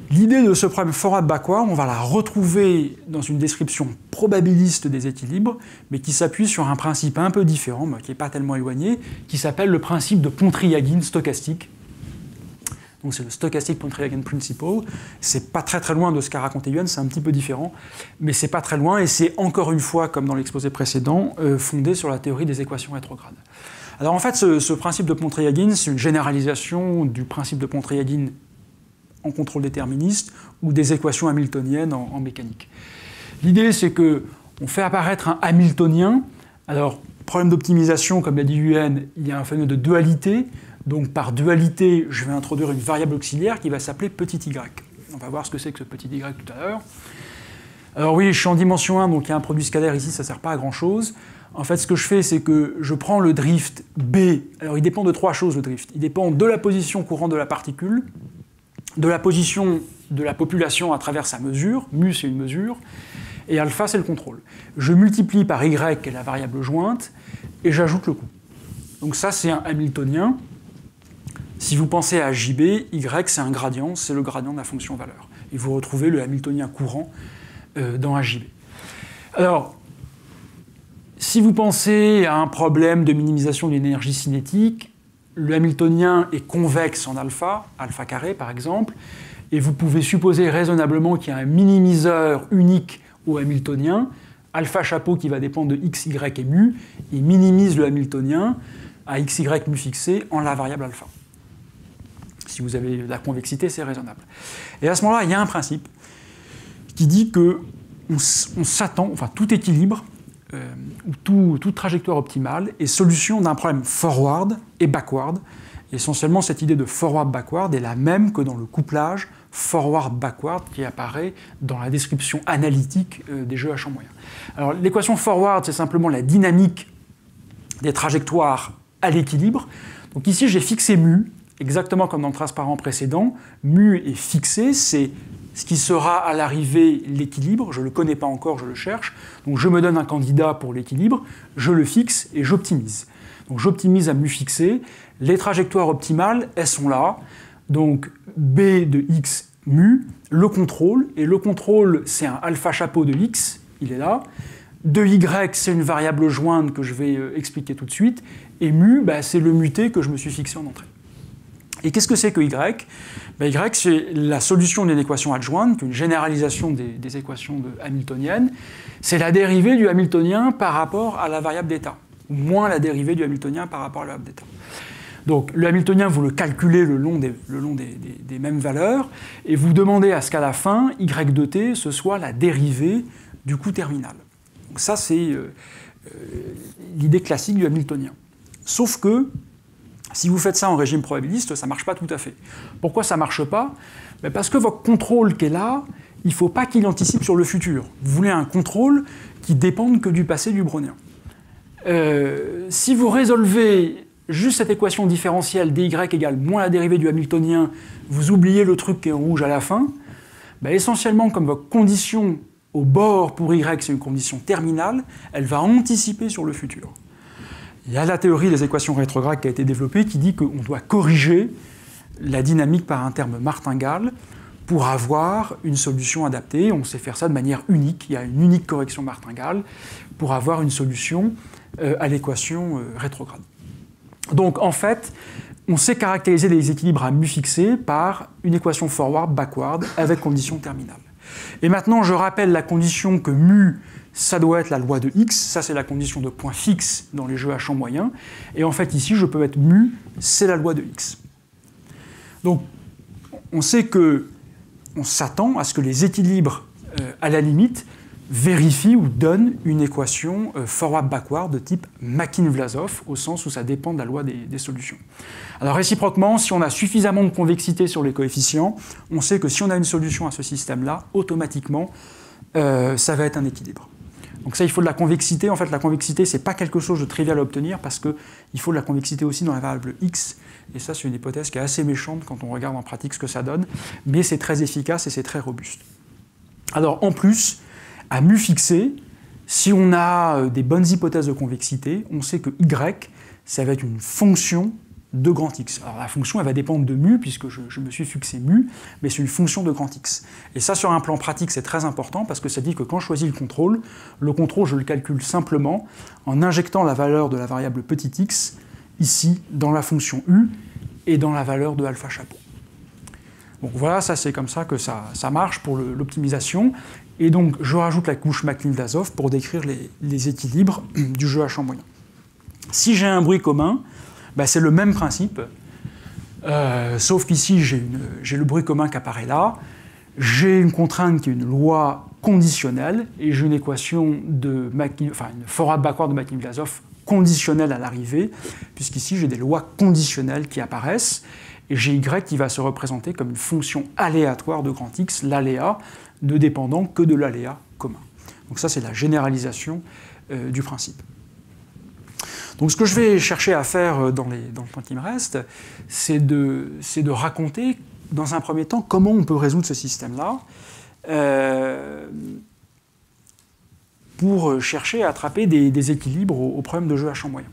L'idée de ce problème forward-backward, on va la retrouver dans une description probabiliste des équilibres, mais qui s'appuie sur un principe un peu différent, mais qui n'est pas tellement éloigné, qui s'appelle le principe de Pontryagin stochastique. Donc c'est le Stochastic Pontryagin Principle. C'est pas très très loin de ce qu'a raconté Yuan, c'est un petit peu différent, mais c'est pas très loin, et c'est encore une fois, comme dans l'exposé précédent, euh, fondé sur la théorie des équations rétrogrades. Alors en fait, ce, ce principe de Pontryagin, c'est une généralisation du principe de Pontryagin en contrôle déterministe ou des équations hamiltoniennes en, en mécanique. L'idée, c'est que on fait apparaître un hamiltonien. Alors, problème d'optimisation, comme l'a dit Yuan, il y a un phénomène de dualité. Donc, par dualité, je vais introduire une variable auxiliaire qui va s'appeler petit y. On va voir ce que c'est que ce petit y tout à l'heure. Alors oui, je suis en dimension un, donc il y a un produit scalaire ici, ça ne sert pas à grand-chose. En fait, ce que je fais, c'est que je prends le drift B. Alors, il dépend de trois choses, le drift. Il dépend de la position courante de la particule, de la position de la population à travers sa mesure, mu c'est une mesure, et alpha c'est le contrôle. Je multiplie par y, qui est la variable jointe, et j'ajoute le coût. Donc ça c'est un hamiltonien. Si vous pensez à J B, y c'est un gradient, c'est le gradient de la fonction valeur. Et vous retrouvez le hamiltonien courant euh, dans un J B. Alors, si vous pensez à un problème de minimisation d'une énergie cinétique, le hamiltonien est convexe en alpha, alpha carré par exemple, et vous pouvez supposer raisonnablement qu'il y a un minimiseur unique au hamiltonien, alpha chapeau qui va dépendre de x, y et mu, il minimise le hamiltonien à x, y, mu fixé en la variable alpha. Si vous avez la convexité, c'est raisonnable. Et à ce moment-là, il y a un principe qui dit que on, on s'attend, enfin tout équilibre, Euh, ou tout, toute trajectoire optimale est solution d'un problème forward et backward. Essentiellement, cette idée de forward-backward est la même que dans le couplage forward-backward qui apparaît dans la description analytique euh, des jeux à champ moyen. Alors, l'équation forward, c'est simplement la dynamique des trajectoires à l'équilibre. Donc ici, j'ai fixé mu, exactement comme dans le transparent précédent. Mu est fixé, c'est ce qui sera à l'arrivée l'équilibre, je ne le connais pas encore, je le cherche, donc je me donne un candidat pour l'équilibre, je le fixe et j'optimise. Donc j'optimise à mu fixé, les trajectoires optimales, elles sont là, donc B de x mu, le contrôle, et le contrôle c'est un alpha chapeau de x, il est là, de y c'est une variable jointe que je vais expliquer tout de suite, et mu, bah, c'est le muté que je me suis fixé en entrée. Et qu'est-ce que c'est que y? Ben, y, c'est la solution d'une équation adjointe, une généralisation des, des équations de hamiltoniennes. C'est la dérivée du hamiltonien par rapport à la variable d'état, ou moins la dérivée du hamiltonien par rapport à la variable d'état. Donc le hamiltonien, vous le calculez le long des, le long des, des, des mêmes valeurs, et vous demandez à ce qu'à la fin, y de t, ce soit la dérivée du coût terminal. Donc ça, c'est euh, euh, l'idée classique du hamiltonien. Sauf que, si vous faites ça en régime probabiliste, ça ne marche pas tout à fait. Pourquoi ça ne marche pas? Parce que votre contrôle qui est là, il ne faut pas qu'il anticipe sur le futur. Vous voulez un contrôle qui ne dépende que du passé du brownien. Euh, si vous résolvez juste cette équation différentielle dy égale moins la dérivée du hamiltonien, vous oubliez le truc qui est en rouge à la fin, ben essentiellement, comme votre condition au bord pour y, c'est une condition terminale, elle va anticiper sur le futur. Il y a la théorie des équations rétrogrades qui a été développée qui dit qu'on doit corriger la dynamique par un terme martingale pour avoir une solution adaptée. On sait faire ça de manière unique. Il y a une unique correction martingale pour avoir une solution euh, à l'équation euh, rétrograde. Donc en fait, on sait caractériser les équilibres à mu fixé par une équation forward-backward avec condition terminale. Et maintenant, je rappelle la condition que mu, ça doit être la loi de x, ça c'est la condition de point fixe dans les jeux à champ moyen, et en fait ici je peux mettre mu, c'est la loi de x. Donc on sait que on s'attend à ce que les équilibres euh, à la limite vérifient ou donnent une équation euh, forward-backward de type Makin-Vlasov, au sens où ça dépend de la loi des, des solutions. Alors réciproquement, si on a suffisamment de convexité sur les coefficients, on sait que si on a une solution à ce système-là, automatiquement, euh, ça va être un équilibre. Donc ça, il faut de la convexité. En fait, la convexité, c'est pas quelque chose de trivial à obtenir parce qu'il faut de la convexité aussi dans la variable x. Et ça, c'est une hypothèse qui est assez méchante quand on regarde en pratique ce que ça donne. Mais c'est très efficace et c'est très robuste. Alors, en plus, à mu fixé, si on a des bonnes hypothèses de convexité, on sait que y, ça va être une fonction de grand X. Alors la fonction, elle va dépendre de mu, puisque je, je me suis fixé mu, mais c'est une fonction de grand X. Et ça, sur un plan pratique, c'est très important, parce que ça dit que quand je choisis le contrôle, le contrôle, je le calcule simplement en injectant la valeur de la variable petit x, ici, dans la fonction u, et dans la valeur de alpha chapeau. Donc voilà, ça c'est comme ça que ça, ça marche pour l'optimisation. Et donc je rajoute la couche McNeil-Vlasov pour décrire les, les équilibres du jeu H en moyen. Si j'ai un bruit commun, ben c'est le même principe, euh, sauf qu'ici j'ai le bruit commun qui apparaît là, j'ai une contrainte qui est une loi conditionnelle, et j'ai une équation de McNeil, enfin une forward backward de McNeil-Vlasov conditionnelle à l'arrivée, puisqu'ici j'ai des lois conditionnelles qui apparaissent, et j'ai y qui va se représenter comme une fonction aléatoire de grand X, l'aléa, ne dépendant que de l'aléa commun. Donc ça, c'est la généralisation euh, du principe. Donc ce que je vais chercher à faire dans, les, dans le temps qui me reste, c'est de, c'est de raconter, dans un premier temps, comment on peut résoudre ce système-là, euh, pour chercher à attraper des, des équilibres au, au problème de jeu H en moyen.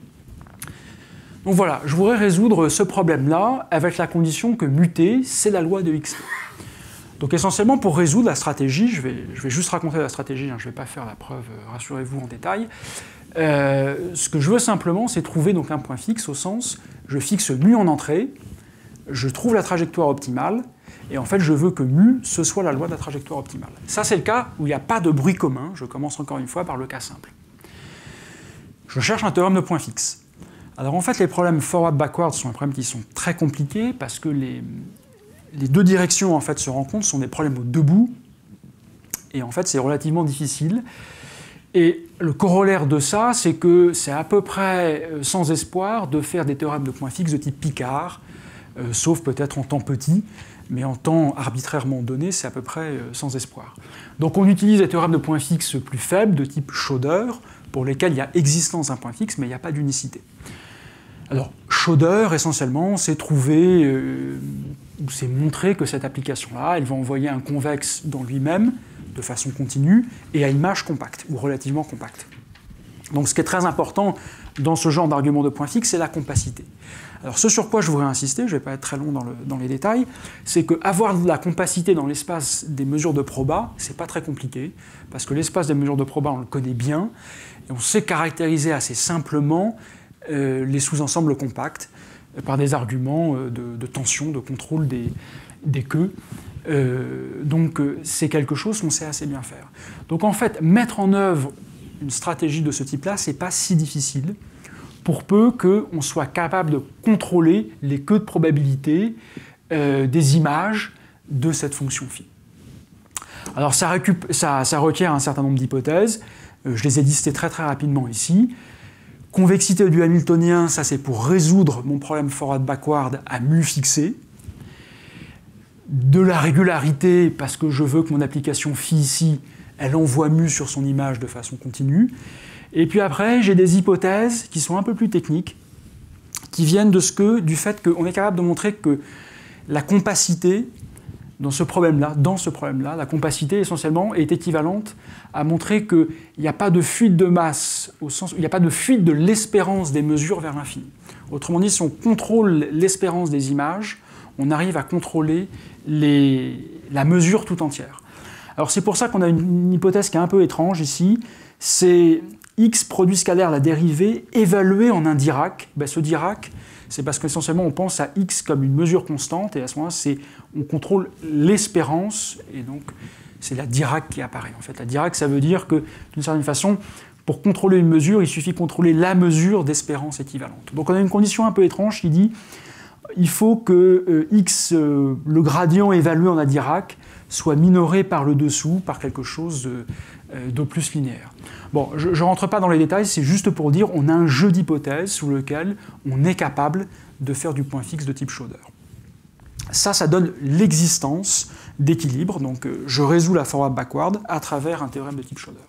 Donc voilà, je voudrais résoudre ce problème-là avec la condition que muter, c'est la loi de X P. Donc essentiellement, pour résoudre la stratégie, je vais, je vais juste raconter la stratégie, hein, je ne vais pas faire la preuve, rassurez-vous, en détail. Euh, ce que je veux simplement, c'est trouver donc un point fixe, au sens, je fixe mu en entrée, je trouve la trajectoire optimale, et en fait, je veux que mu, ce soit la loi de la trajectoire optimale. Ça, c'est le cas où il n'y a pas de bruit commun, je commence encore une fois par le cas simple. Je cherche un théorème de point fixe. Alors en fait, les problèmes forward-backward sont des problèmes qui sont très compliqués parce que les, les deux directions en fait, se rencontrent, sont des problèmes au debout, et en fait c'est relativement difficile. Et le corollaire de ça, c'est que c'est à peu près sans espoir de faire des théorèmes de point fixe de type Picard, euh, sauf peut-être en temps petit, mais en temps arbitrairement donné, c'est à peu près euh, sans espoir. Donc on utilise des théorèmes de point fixe plus faibles, de type Schauder, pour lesquels il y a existence d'un point fixe, mais il n'y a pas d'unicité. Alors, Schauder, essentiellement, c'est trouvé, euh, ou c'est montré que cette application-là, elle va envoyer un convexe dans lui-même, de façon continue, et à image compacte, ou relativement compacte. Donc ce qui est très important dans ce genre d'argument de point fixe, c'est la compacité. Alors ce sur quoi je voudrais insister, je ne vais pas être très long dans, le, dans les détails, c'est qu'avoir de la compacité dans l'espace des mesures de proba, c'est pas très compliqué, parce que l'espace des mesures de proba, on le connaît bien, et on sait caractériser assez simplement Euh, les sous-ensembles compacts euh, par des arguments euh, de, de tension, de contrôle des, des queues. Euh, donc euh, c'est quelque chose qu'on sait assez bien faire. Donc en fait, mettre en œuvre une stratégie de ce type-là, c'est pas si difficile, pour peu qu'on soit capable de contrôler les queues de probabilité euh, des images de cette fonction phi. Alors ça, récup- ça, ça requiert un certain nombre d'hypothèses, euh, je les ai listées très très rapidement ici. Convexité du Hamiltonien, ça c'est pour résoudre mon problème forward-backward à mu fixé. De la régularité, parce que je veux que mon application phi ici, elle envoie mu sur son image de façon continue. Et puis après, j'ai des hypothèses qui sont un peu plus techniques, qui viennent de ce que, du fait qu'on est capable de montrer que la compacité, dans ce problème-là, dans ce problème-là, la compacité essentiellement est équivalente à montrer qu'il n'y a pas de fuite de masse, au sens où il n'y a pas de fuite de l'espérance des mesures vers l'infini. Autrement dit, si on contrôle l'espérance des images, on arrive à contrôler les, la mesure tout entière. Alors c'est pour ça qu'on a une, une hypothèse qui est un peu étrange ici, c'est x produit scalaire la dérivée évaluée en un Dirac. Ben, ce Dirac, c'est parce qu'essentiellement on pense à x comme une mesure constante, et à ce moment-là, on contrôle l'espérance, et donc c'est la Dirac qui apparaît. En fait, la Dirac, ça veut dire que, d'une certaine façon, pour contrôler une mesure, il suffit de contrôler la mesure d'espérance équivalente. Donc on a une condition un peu étrange qui dit il faut que euh, x, euh, le gradient évalué en un Dirac, soit minoré par le dessous, par quelque chose de, euh, de plus linéaire. Bon, je ne rentre pas dans les détails, c'est juste pour dire on a un jeu d'hypothèses sous lequel on est capable de faire du point fixe de type Schauder. Ça, ça donne l'existence d'équilibre, donc euh, je résous la forward-backward à travers un théorème de type Schauder.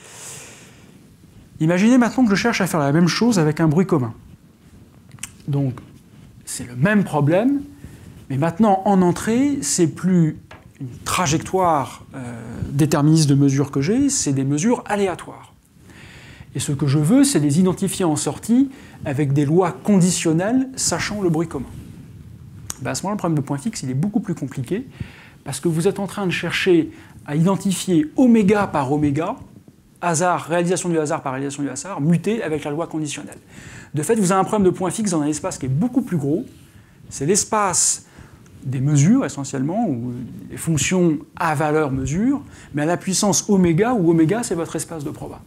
Imaginez maintenant que je cherche à faire la même chose avec un bruit commun. Donc, c'est le même problème, mais maintenant, en entrée, c'est plus une trajectoire euh, déterministe de mesures que j'ai, c'est des mesures aléatoires. Et ce que je veux, c'est les identifier en sortie avec des lois conditionnelles sachant le bruit commun. Ben à ce moment-là, le problème de point fixe, il est beaucoup plus compliqué, parce que vous êtes en train de chercher à identifier oméga par oméga, hasard, réalisation du hasard par réalisation du hasard, muté avec la loi conditionnelle. De fait, vous avez un problème de point fixe dans un espace qui est beaucoup plus gros. C'est l'espace des mesures, essentiellement, ou les fonctions à valeur mesure, mais à la puissance oméga, où oméga, c'est votre espace de proba.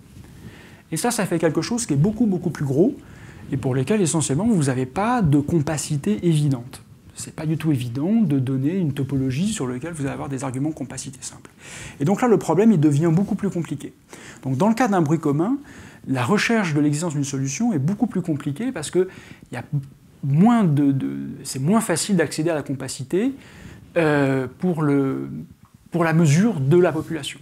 Et ça, ça fait quelque chose qui est beaucoup, beaucoup plus gros, et pour lesquels, essentiellement, vous n'avez pas de compacité évidente. Ce n'est pas du tout évident de donner une topologie sur laquelle vous allez avoir des arguments de compacité simples. Et donc là, le problème, il devient beaucoup plus compliqué. Donc dans le cas d'un bruit commun, la recherche de l'existence d'une solution est beaucoup plus compliquée parce que il y a moins de, de, c'est moins facile d'accéder à la compacité euh, pour, le, pour la mesure de la population.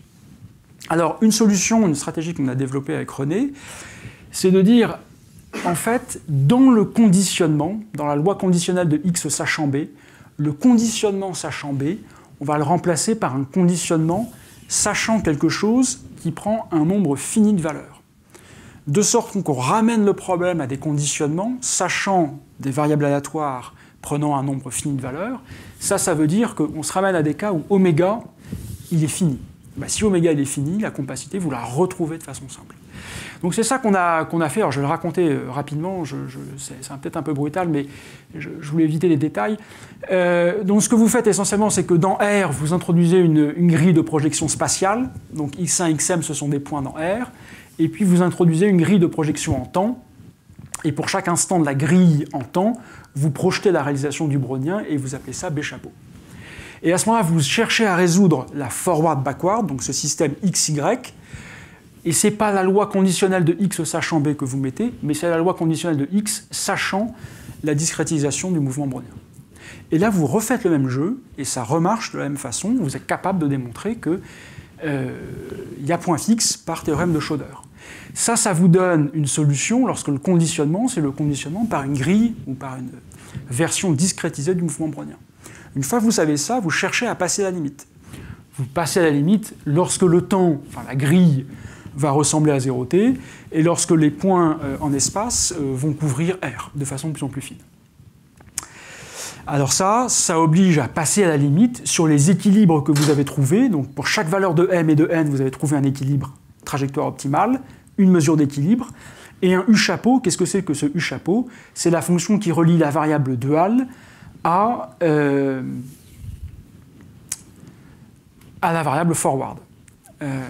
Alors, une solution, une stratégie qu'on a développée avec René, c'est de dire, en fait, dans le conditionnement, dans la loi conditionnelle de x sachant b, le conditionnement sachant b, on va le remplacer par un conditionnement sachant quelque chose qui prend un nombre fini de valeurs. De sorte qu'on ramène le problème à des conditionnements, sachant des variables aléatoires prenant un nombre fini de valeurs. Ça, ça veut dire qu'on se ramène à des cas où oméga, il est fini. Ben, si oméga il est fini, la compacité, vous la retrouvez de façon simple. Donc c'est ça qu'on a, qu'on a fait. Alors je vais le raconter euh, rapidement, je, je, c'est, c'est peut-être un peu brutal, mais je, je voulais éviter les détails. Euh, donc ce que vous faites essentiellement, c'est que dans R, vous introduisez une, une grille de projection spatiale. Donc x un, xm, ce sont des points dans R. Et puis vous introduisez une grille de projection en temps. Et pour chaque instant de la grille en temps, vous projetez la réalisation du brownien et vous appelez ça B chapeau. Et à ce moment-là, vous cherchez à résoudre la forward-backward, donc ce système x y. Et ce n'est pas la loi conditionnelle de x sachant b que vous mettez, mais c'est la loi conditionnelle de x sachant la discrétisation du mouvement brownien. Et là, vous refaites le même jeu, et ça remarche de la même façon. Vous êtes capable de démontrer qu'il euh, y a point fixe par théorème de Schroeder. Ça, ça vous donne une solution lorsque le conditionnement, c'est le conditionnement par une grille ou par une version discrétisée du mouvement brownien. Une fois que vous savez ça, vous cherchez à passer la limite. Vous passez à la limite lorsque le temps, enfin la grille, va ressembler à zéro t, et lorsque les points euh, en espace euh, vont couvrir R de façon de plus en plus fine. Alors ça, ça oblige à passer à la limite sur les équilibres que vous avez trouvés. Donc pour chaque valeur de m et de n, vous avez trouvé un équilibre trajectoire optimale, une mesure d'équilibre, et un U chapeau. Qu'est-ce que c'est que ce U chapeau? C'est la fonction qui relie la variable de Hall à, euh, à la variable forward. Euh,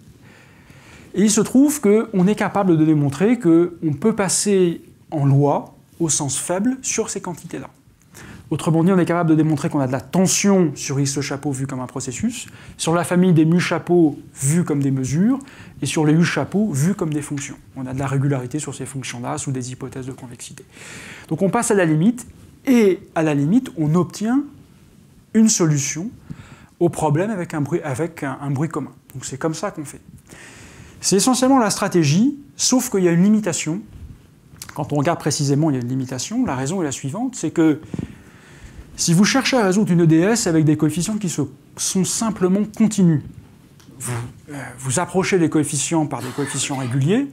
et il se trouve qu'on est capable de démontrer qu'on peut passer en loi au sens faible sur ces quantités-là. Autrement dit, on est capable de démontrer qu'on a de la tension sur X chapeau vu comme un processus, sur la famille des mu chapeaux vu comme des mesures, et sur les U chapeaux vu comme des fonctions. On a de la régularité sur ces fonctions-là sous des hypothèses de convexité. Donc on passe à la limite, et à la limite, on obtient une solution au problème avec un bruit, avec un, un bruit commun. Donc c'est comme ça qu'on fait. C'est essentiellement la stratégie, sauf qu'il y a une limitation. Quand on regarde précisément, il y a une limitation. La raison est la suivante, c'est que si vous cherchez à résoudre une E D S avec des coefficients qui se, sont simplement continus, vous, euh, vous approchez les coefficients par des coefficients réguliers,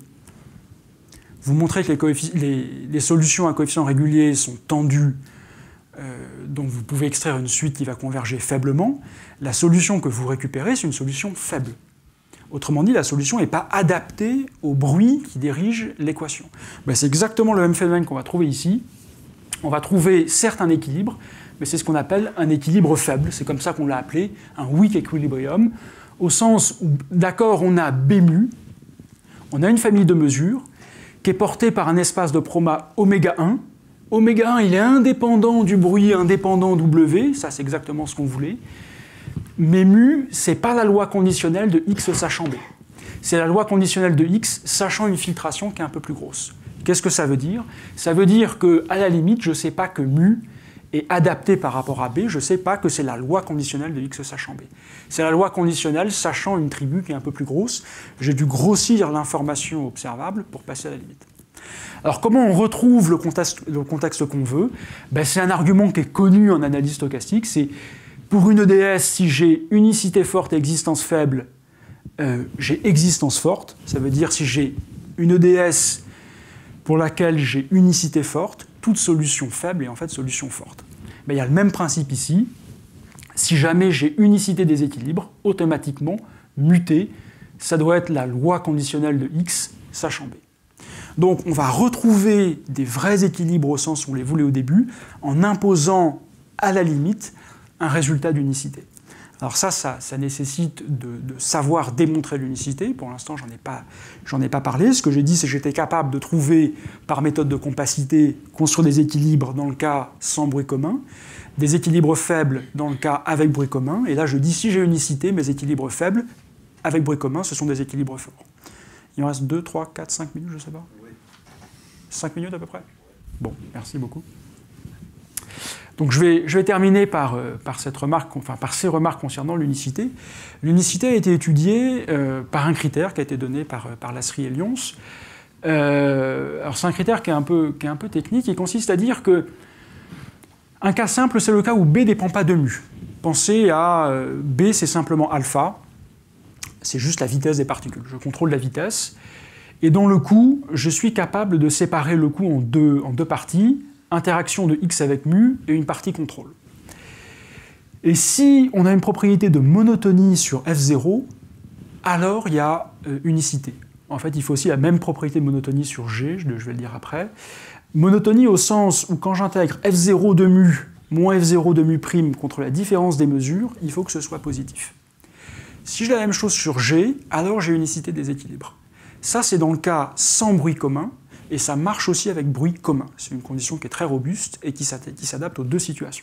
vous montrez que les, les, les solutions à coefficients réguliers sont tendues, euh, donc vous pouvez extraire une suite qui va converger faiblement, la solution que vous récupérez, c'est une solution faible. Autrement dit, la solution n'est pas adaptée au bruit qui dirige l'équation. Ben, c'est exactement le même phénomène qu'on va trouver ici. On va trouver certes un équilibre, mais c'est ce qu'on appelle un équilibre faible. C'est comme ça qu'on l'a appelé, un weak equilibrium, au sens où, d'accord, on a B mu, on a une famille de mesures qui est portée par un espace de Proma oméga un. Oméga un, il est indépendant du bruit, indépendant W, ça c'est exactement ce qu'on voulait. Mais mu, ce n'est pas la loi conditionnelle de x sachant b. C'est la loi conditionnelle de x sachant une filtration qui est un peu plus grosse. Qu'est-ce que ça veut dire? Ça veut dire qu'à la limite, je ne sais pas que mu est adapté par rapport à b, je ne sais pas que c'est la loi conditionnelle de x sachant b. C'est la loi conditionnelle sachant une tribu qui est un peu plus grosse. J'ai dû grossir l'information observable pour passer à la limite. Alors comment on retrouve le contexte, le contexte qu'on veut? Ben, c'est un argument qui est connu en analyse stochastique, c'est pour une E D S, si j'ai unicité forte et existence faible, euh, j'ai existence forte. Ça veut dire si j'ai Une E D S pour laquelle j'ai unicité forte, toute solution faible est en fait solution forte. Ben, il y a le même principe ici. Si jamais j'ai unicité des équilibres, automatiquement, muté, ça doit être la loi conditionnelle de X, sachant B. Donc on va retrouver des vrais équilibres au sens où on les voulait au début, en imposant à la limite un résultat d'unicité. Alors ça, ça, ça nécessite de, de savoir démontrer l'unicité. Pour l'instant, j'en ai pas, j'en ai pas parlé. Ce que j'ai dit, c'est que j'étais capable de trouver, par méthode de compacité, construire des équilibres dans le cas sans bruit commun, des équilibres faibles dans le cas avec bruit commun. Et là, je dis, si j'ai unicité, mes équilibres faibles avec bruit commun, ce sont des équilibres forts. Il me reste deux, trois, quatre, cinq minutes, je ne sais pas. cinq minutes à peu près. Bon, merci beaucoup. Donc je vais, je vais terminer par, euh, par, cette remarque, enfin, par ces remarques concernant l'unicité. L'unicité a été étudiée euh, par un critère qui a été donné par, par Lasry et Lyons. Euh, alors c'est un critère qui est, un peu, qui est un peu technique, qui consiste à dire que un cas simple, c'est le cas où B ne dépend pas de mu. Pensez à euh, B, c'est simplement alpha, c'est juste la vitesse des particules. Je contrôle la vitesse, et dans le coup, je suis capable de séparer le coup en deux, en deux parties, interaction de X avec mu et une partie contrôle. Et si on a une propriété de monotonie sur F zéro, alors il y a euh, unicité. En fait, il faut aussi la même propriété de monotonie sur G, je vais le dire après. Monotonie au sens où quand j'intègre F zéro de mu moins F zéro de mu prime contre la différence des mesures, il faut que ce soit positif. Si j'ai la même chose sur G, alors j'ai unicité des équilibres. Ça, c'est dans le cas sans bruit commun, et ça marche aussi avec bruit commun. C'est une condition qui est très robuste et qui s'adapte aux deux situations.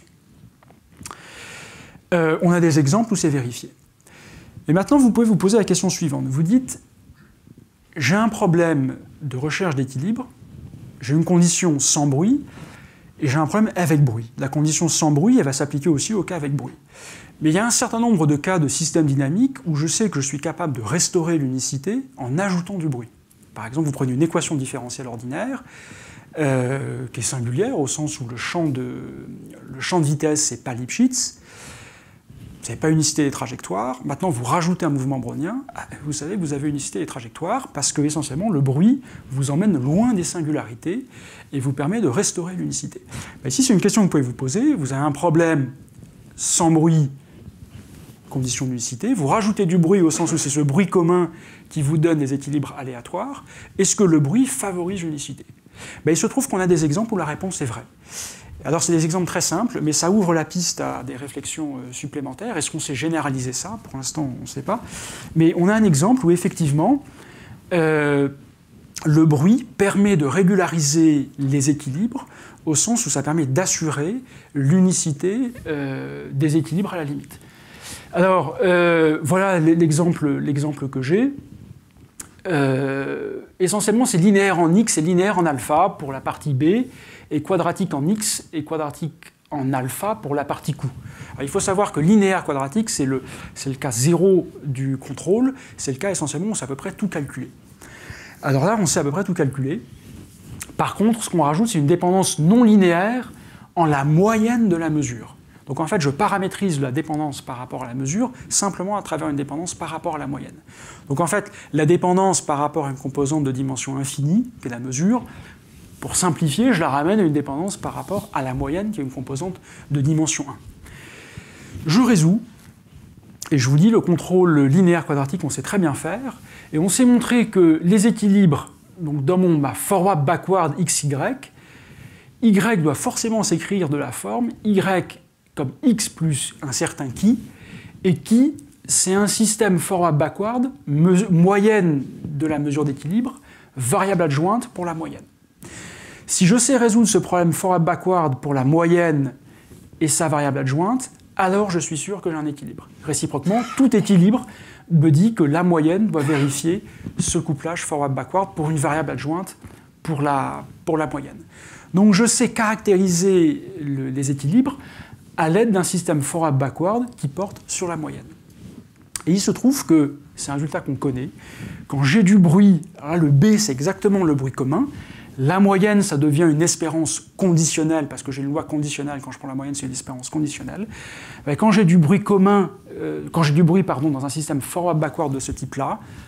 Euh, on a des exemples où c'est vérifié. Et maintenant, vous pouvez vous poser la question suivante. Vous dites, j'ai un problème de recherche d'équilibre, j'ai une condition sans bruit, et j'ai un problème avec bruit. La condition sans bruit, elle va s'appliquer aussi au cas avec bruit. Mais il y a un certain nombre de cas de système dynamique où je sais que je suis capable de restaurer l'unicité en ajoutant du bruit. Par exemple, vous prenez une équation différentielle ordinaire, euh, qui est singulière, au sens où le champ de, le champ de vitesse, c'est pas Lipschitz, vous n'avez pas unicité des trajectoires, maintenant vous rajoutez un mouvement brownien, vous savez que vous avez unicité des trajectoires, parce que essentiellement le bruit vous emmène loin des singularités, et vous permet de restaurer l'unicité. Ben, ici c'est une question que vous pouvez vous poser, vous avez un problème sans bruit, condition d'unicité, vous rajoutez du bruit au sens où c'est ce bruit commun qui vous donne des équilibres aléatoires. Est-ce que le bruit favorise l'unicité? Ben, il se trouve qu'on a des exemples où la réponse est vraie. Alors c'est des exemples très simples, mais ça ouvre la piste à des réflexions euh, supplémentaires. Est-ce qu'on sait généraliser ça? Pour l'instant, on ne sait pas. Mais on a un exemple où effectivement, euh, le bruit permet de régulariser les équilibres au sens où ça permet d'assurer l'unicité euh, des équilibres à la limite. Alors, euh, voilà l'exemple, l'exemple que j'ai. Euh, essentiellement, c'est linéaire en X et linéaire en alpha pour la partie B, et quadratique en X et quadratique en alpha pour la partie Q. Alors, il faut savoir que linéaire quadratique, c'est le, c'est le cas zéro du contrôle, c'est le cas essentiellement où on sait à peu près tout calculer. Alors là, on sait à peu près tout calculer. Par contre, ce qu'on rajoute, c'est une dépendance non linéaire en la moyenne de la mesure. Donc en fait, je paramétrise la dépendance par rapport à la mesure simplement à travers une dépendance par rapport à la moyenne. Donc en fait, la dépendance par rapport à une composante de dimension infinie, qui est la mesure, pour simplifier, je la ramène à une dépendance par rapport à la moyenne, qui est une composante de dimension un. Je résous, et je vous dis, le contrôle linéaire quadratique, on sait très bien faire, et on s'est montré que les équilibres, donc dans mon, ma forward-backward xy, y doit forcément s'écrire de la forme y comme x plus un certain qui, et qui, c'est un système forward-backward, moyenne de la mesure d'équilibre, variable adjointe pour la moyenne. Si je sais résoudre ce problème forward-backward pour la moyenne et sa variable adjointe, alors je suis sûr que j'ai un équilibre. Réciproquement, tout équilibre me dit que la moyenne doit vérifier ce couplage forward-backward pour une variable adjointe pour la, pour la moyenne. Donc je sais caractériser le, les équilibres à l'aide d'un système forward-backward qui porte sur la moyenne. Et il se trouve que, c'est un résultat qu'on connaît, quand j'ai du bruit, là, le B c'est exactement le bruit commun, la moyenne ça devient une espérance conditionnelle, parce que j'ai une loi conditionnelle, quand je prends la moyenne c'est une espérance conditionnelle. Quand j'ai du bruit commun, euh, quand j'ai du bruit pardon, dans un système forward-backward de ce type-là,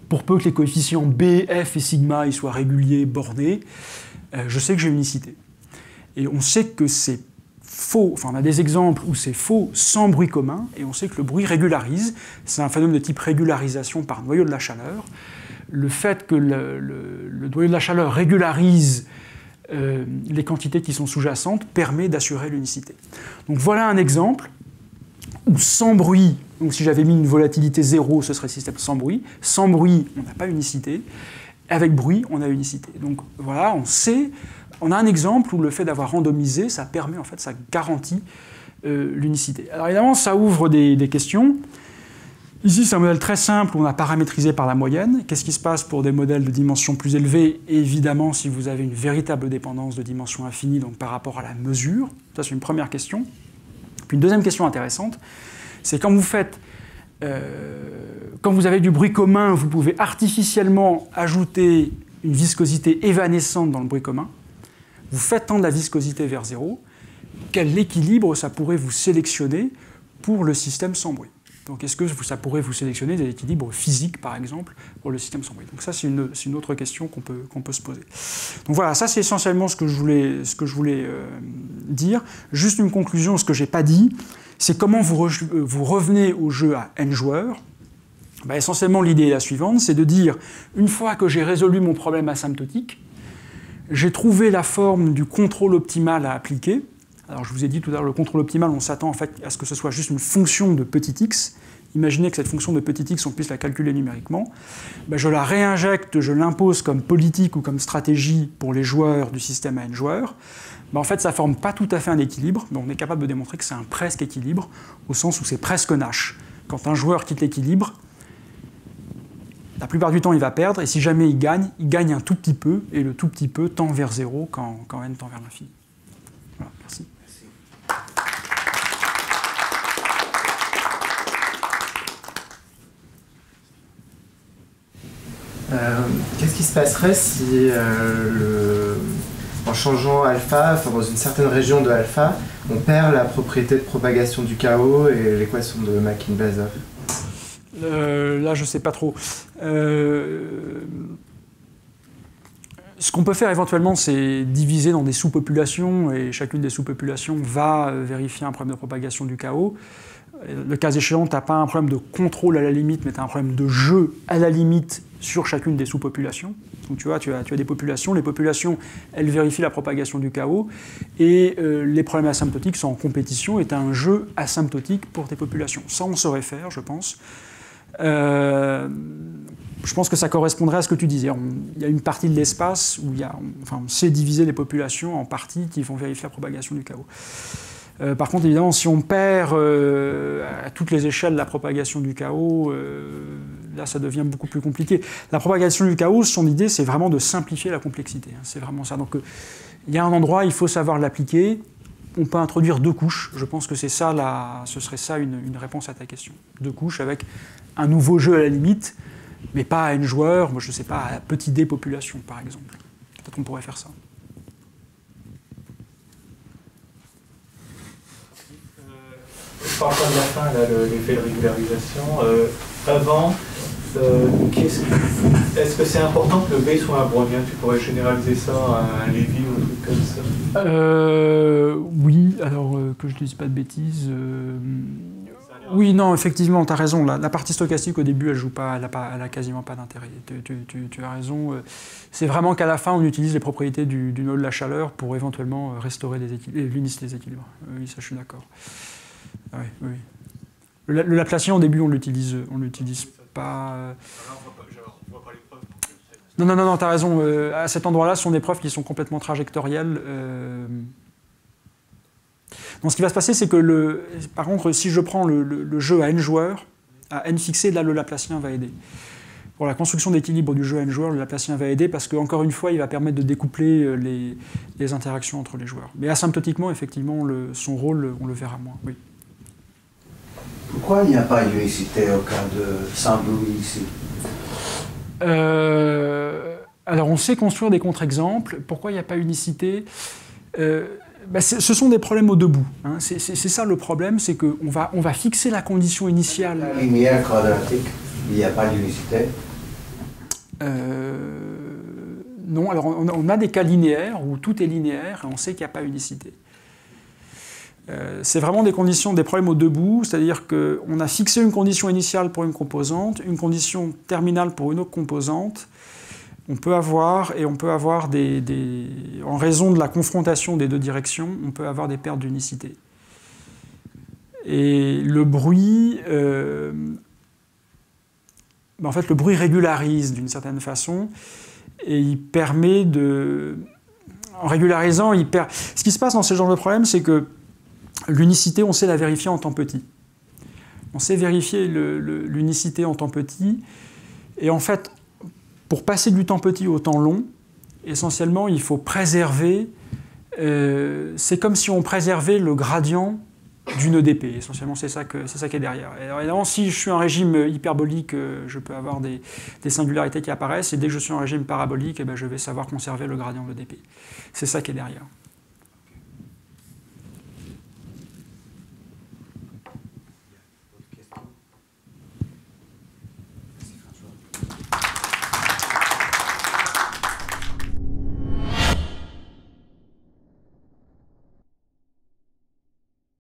pour peu que les coefficients B, F et sigma ils soient réguliers, bornés, euh, je sais que j'ai unicité. Et on sait que c'est faux, enfin on a des exemples où c'est faux sans bruit commun, et on sait que le bruit régularise, c'est un phénomène de type régularisation par noyau de la chaleur. Le fait que le, le, le noyau de la chaleur régularise euh, les quantités qui sont sous-jacentes permet d'assurer l'unicité. Donc voilà un exemple où sans bruit, donc si j'avais mis une volatilité zéro, ce serait le système sans bruit. Sans bruit, on n'a pas unicité. Avec bruit, on a unicité. Donc voilà, on sait, on a un exemple où le fait d'avoir randomisé, ça permet, en fait, ça garantit euh, l'unicité. Alors évidemment, ça ouvre des, des questions. Ici, c'est un modèle très simple où on a paramétrisé par la moyenne. Qu'est-ce qui se passe pour des modèles de dimension plus élevée? Évidemment, si vous avez une véritable dépendance de dimension infinie, donc par rapport à la mesure. Ça, c'est une première question. Puis une deuxième question intéressante, c'est quand vous faites, euh, quand vous avez du bruit commun, vous pouvez artificiellement ajouter une viscosité évanescente dans le bruit commun. Vous faites tendre la viscosité vers zéro. Quel équilibre ça pourrait vous sélectionner pour le système sans bruit? Donc est-ce que ça pourrait vous sélectionner des équilibres physiques, par exemple, pour le système sans bruit? Donc ça, c'est une, c'est une autre question qu'on peut, qu'on peut se poser. Donc voilà, ça c'est essentiellement ce que je voulais, ce que je voulais euh, dire. Juste une conclusion, ce que je n'ai pas dit, c'est comment vous, re, vous revenez au jeu à n joueurs. Ben, essentiellement, l'idée est la suivante, c'est de dire, une fois que j'ai résolu mon problème asymptotique, j'ai trouvé la forme du contrôle optimal à appliquer. Alors je vous ai dit tout à l'heure, le contrôle optimal, on s'attend en fait à ce que ce soit juste une fonction de petit x. Imaginez que cette fonction de petit x, on puisse la calculer numériquement. Ben, je la réinjecte, je l'impose comme politique ou comme stratégie pour les joueurs du système à n joueurs. Ben, en fait, ça ne forme pas tout à fait un équilibre, mais on est capable de démontrer que c'est un presque équilibre, au sens où c'est presque Nash. Quand un joueur quitte l'équilibre, la plupart du temps, il va perdre, et si jamais il gagne, il gagne un tout petit peu, et le tout petit peu tend vers zéro quand, quand n tend vers l'infini. Voilà, merci. Euh, Qu'est-ce qui se passerait si, euh, le... en changeant alpha, enfin dans une certaine région de alpha, on perd la propriété de propagation du chaos et l'équation de Makin-Blasov? euh, Là, je ne sais pas trop. Euh... Ce qu'on peut faire éventuellement, c'est diviser dans des sous-populations, et chacune des sous-populations va vérifier un problème de propagation du chaos. Le cas échéant, tu n'as pas un problème de contrôle à la limite, mais tu as un problème de jeu à la limite sur chacune des sous-populations. Donc tu vois, tu as, tu as des populations, les populations, elles vérifient la propagation du chaos, et euh, les problèmes asymptotiques sont en compétition, et tu as un jeu asymptotique pour tes populations. Ça, on saurait faire, je pense. Euh, je pense que ça correspondrait à ce que tu disais. On, il y a une partie de l'espace où il y a, on, enfin, on sait diviser les populations en parties qui vont vérifier la propagation du chaos. Euh, par contre, évidemment, si on perd euh, à toutes les échelles la propagation du chaos, euh, là, ça devient beaucoup plus compliqué. La propagation du chaos, son idée, c'est vraiment de simplifier la complexité. Hein, c'est vraiment ça. Donc, euh, il y a un endroit, il faut savoir l'appliquer. On peut introduire deux couches. Je pense que c'est ça, la, ce serait ça une, une réponse à ta question. Deux couches avec un nouveau jeu à la limite, mais pas à n joueurs, moi, je ne sais pas, à petit d population, par exemple. Peut-être qu'on pourrait faire ça. Par rapport à la fin, l'effet de régularisation, euh, avant, euh, est-ce que est-ce que c'est important que le B soit un brownien? Tu pourrais généraliser ça à un Lévy ou un truc comme ça? euh, Oui, alors euh, que je ne dise pas de bêtises. Euh, oui, non, effectivement, tu as raison. La, la partie stochastique, au début, elle joue pas, elle n'a quasiment pas d'intérêt. Tu, tu, tu, tu as raison. C'est vraiment qu'à la fin, on utilise les propriétés du, du nœud de la chaleur pour éventuellement restaurer l'unicité des équilibres. Oui, ça, je suis d'accord. Oui, oui. Le, le Laplacien, au début, on l'utilise, on l'utilise pas. Non, non, non, non, tu as raison. Euh, à cet endroit-là, ce sont des preuves qui sont complètement trajectorielles. Euh... Donc, ce qui va se passer, c'est que, le, par contre, si je prends le, le, le jeu à n joueurs, à n fixé, là, le Laplacien va aider. Pour la construction d'équilibre du jeu à n joueurs, le Laplacien va aider parce qu'encore une fois, il va permettre de découpler les, les interactions entre les joueurs. Mais asymptotiquement, effectivement, le, son rôle, on le verra moins, oui. Pourquoi il n'y a pas d'unicité au cas de sans-bruit ici? euh, Alors, on sait construire des contre-exemples. Pourquoi il n'y a pas unicité? euh, ben ce sont des problèmes au debout. Hein. C'est ça le problème, c'est qu'on va, on va fixer la condition initiale. La lumière quadratique, il n'y a pas d'unicité? euh, non, alors on, on a des cas linéaires où tout est linéaire et on sait qu'il n'y a pas unicité. Euh, c'est vraiment des conditions, des problèmes au debout, c'est-à-dire qu'on a fixé une condition initiale pour une composante, une condition terminale pour une autre composante. On peut avoir, et on peut avoir des, des, en raison de la confrontation des deux directions, on peut avoir des pertes d'unicité. Et le bruit, euh, en fait, le bruit régularise d'une certaine façon, et il permet de, en régularisant, il per... ce qui se passe dans ce genre de problème, c'est que l'unicité, on sait la vérifier en temps petit. On sait vérifier le, le, l'unicité en temps petit, et en fait, pour passer du temps petit au temps long, essentiellement, il faut préserver, euh, c'est comme si on préservait le gradient d'une E D P. Essentiellement, c'est ça, que, c'est ça qui est derrière. Et alors, évidemment, si je suis en régime hyperbolique, euh, je peux avoir des, des singularités qui apparaissent, et dès que je suis en régime parabolique, eh ben, je vais savoir conserver le gradient de l'E D P. C'est ça qui est derrière.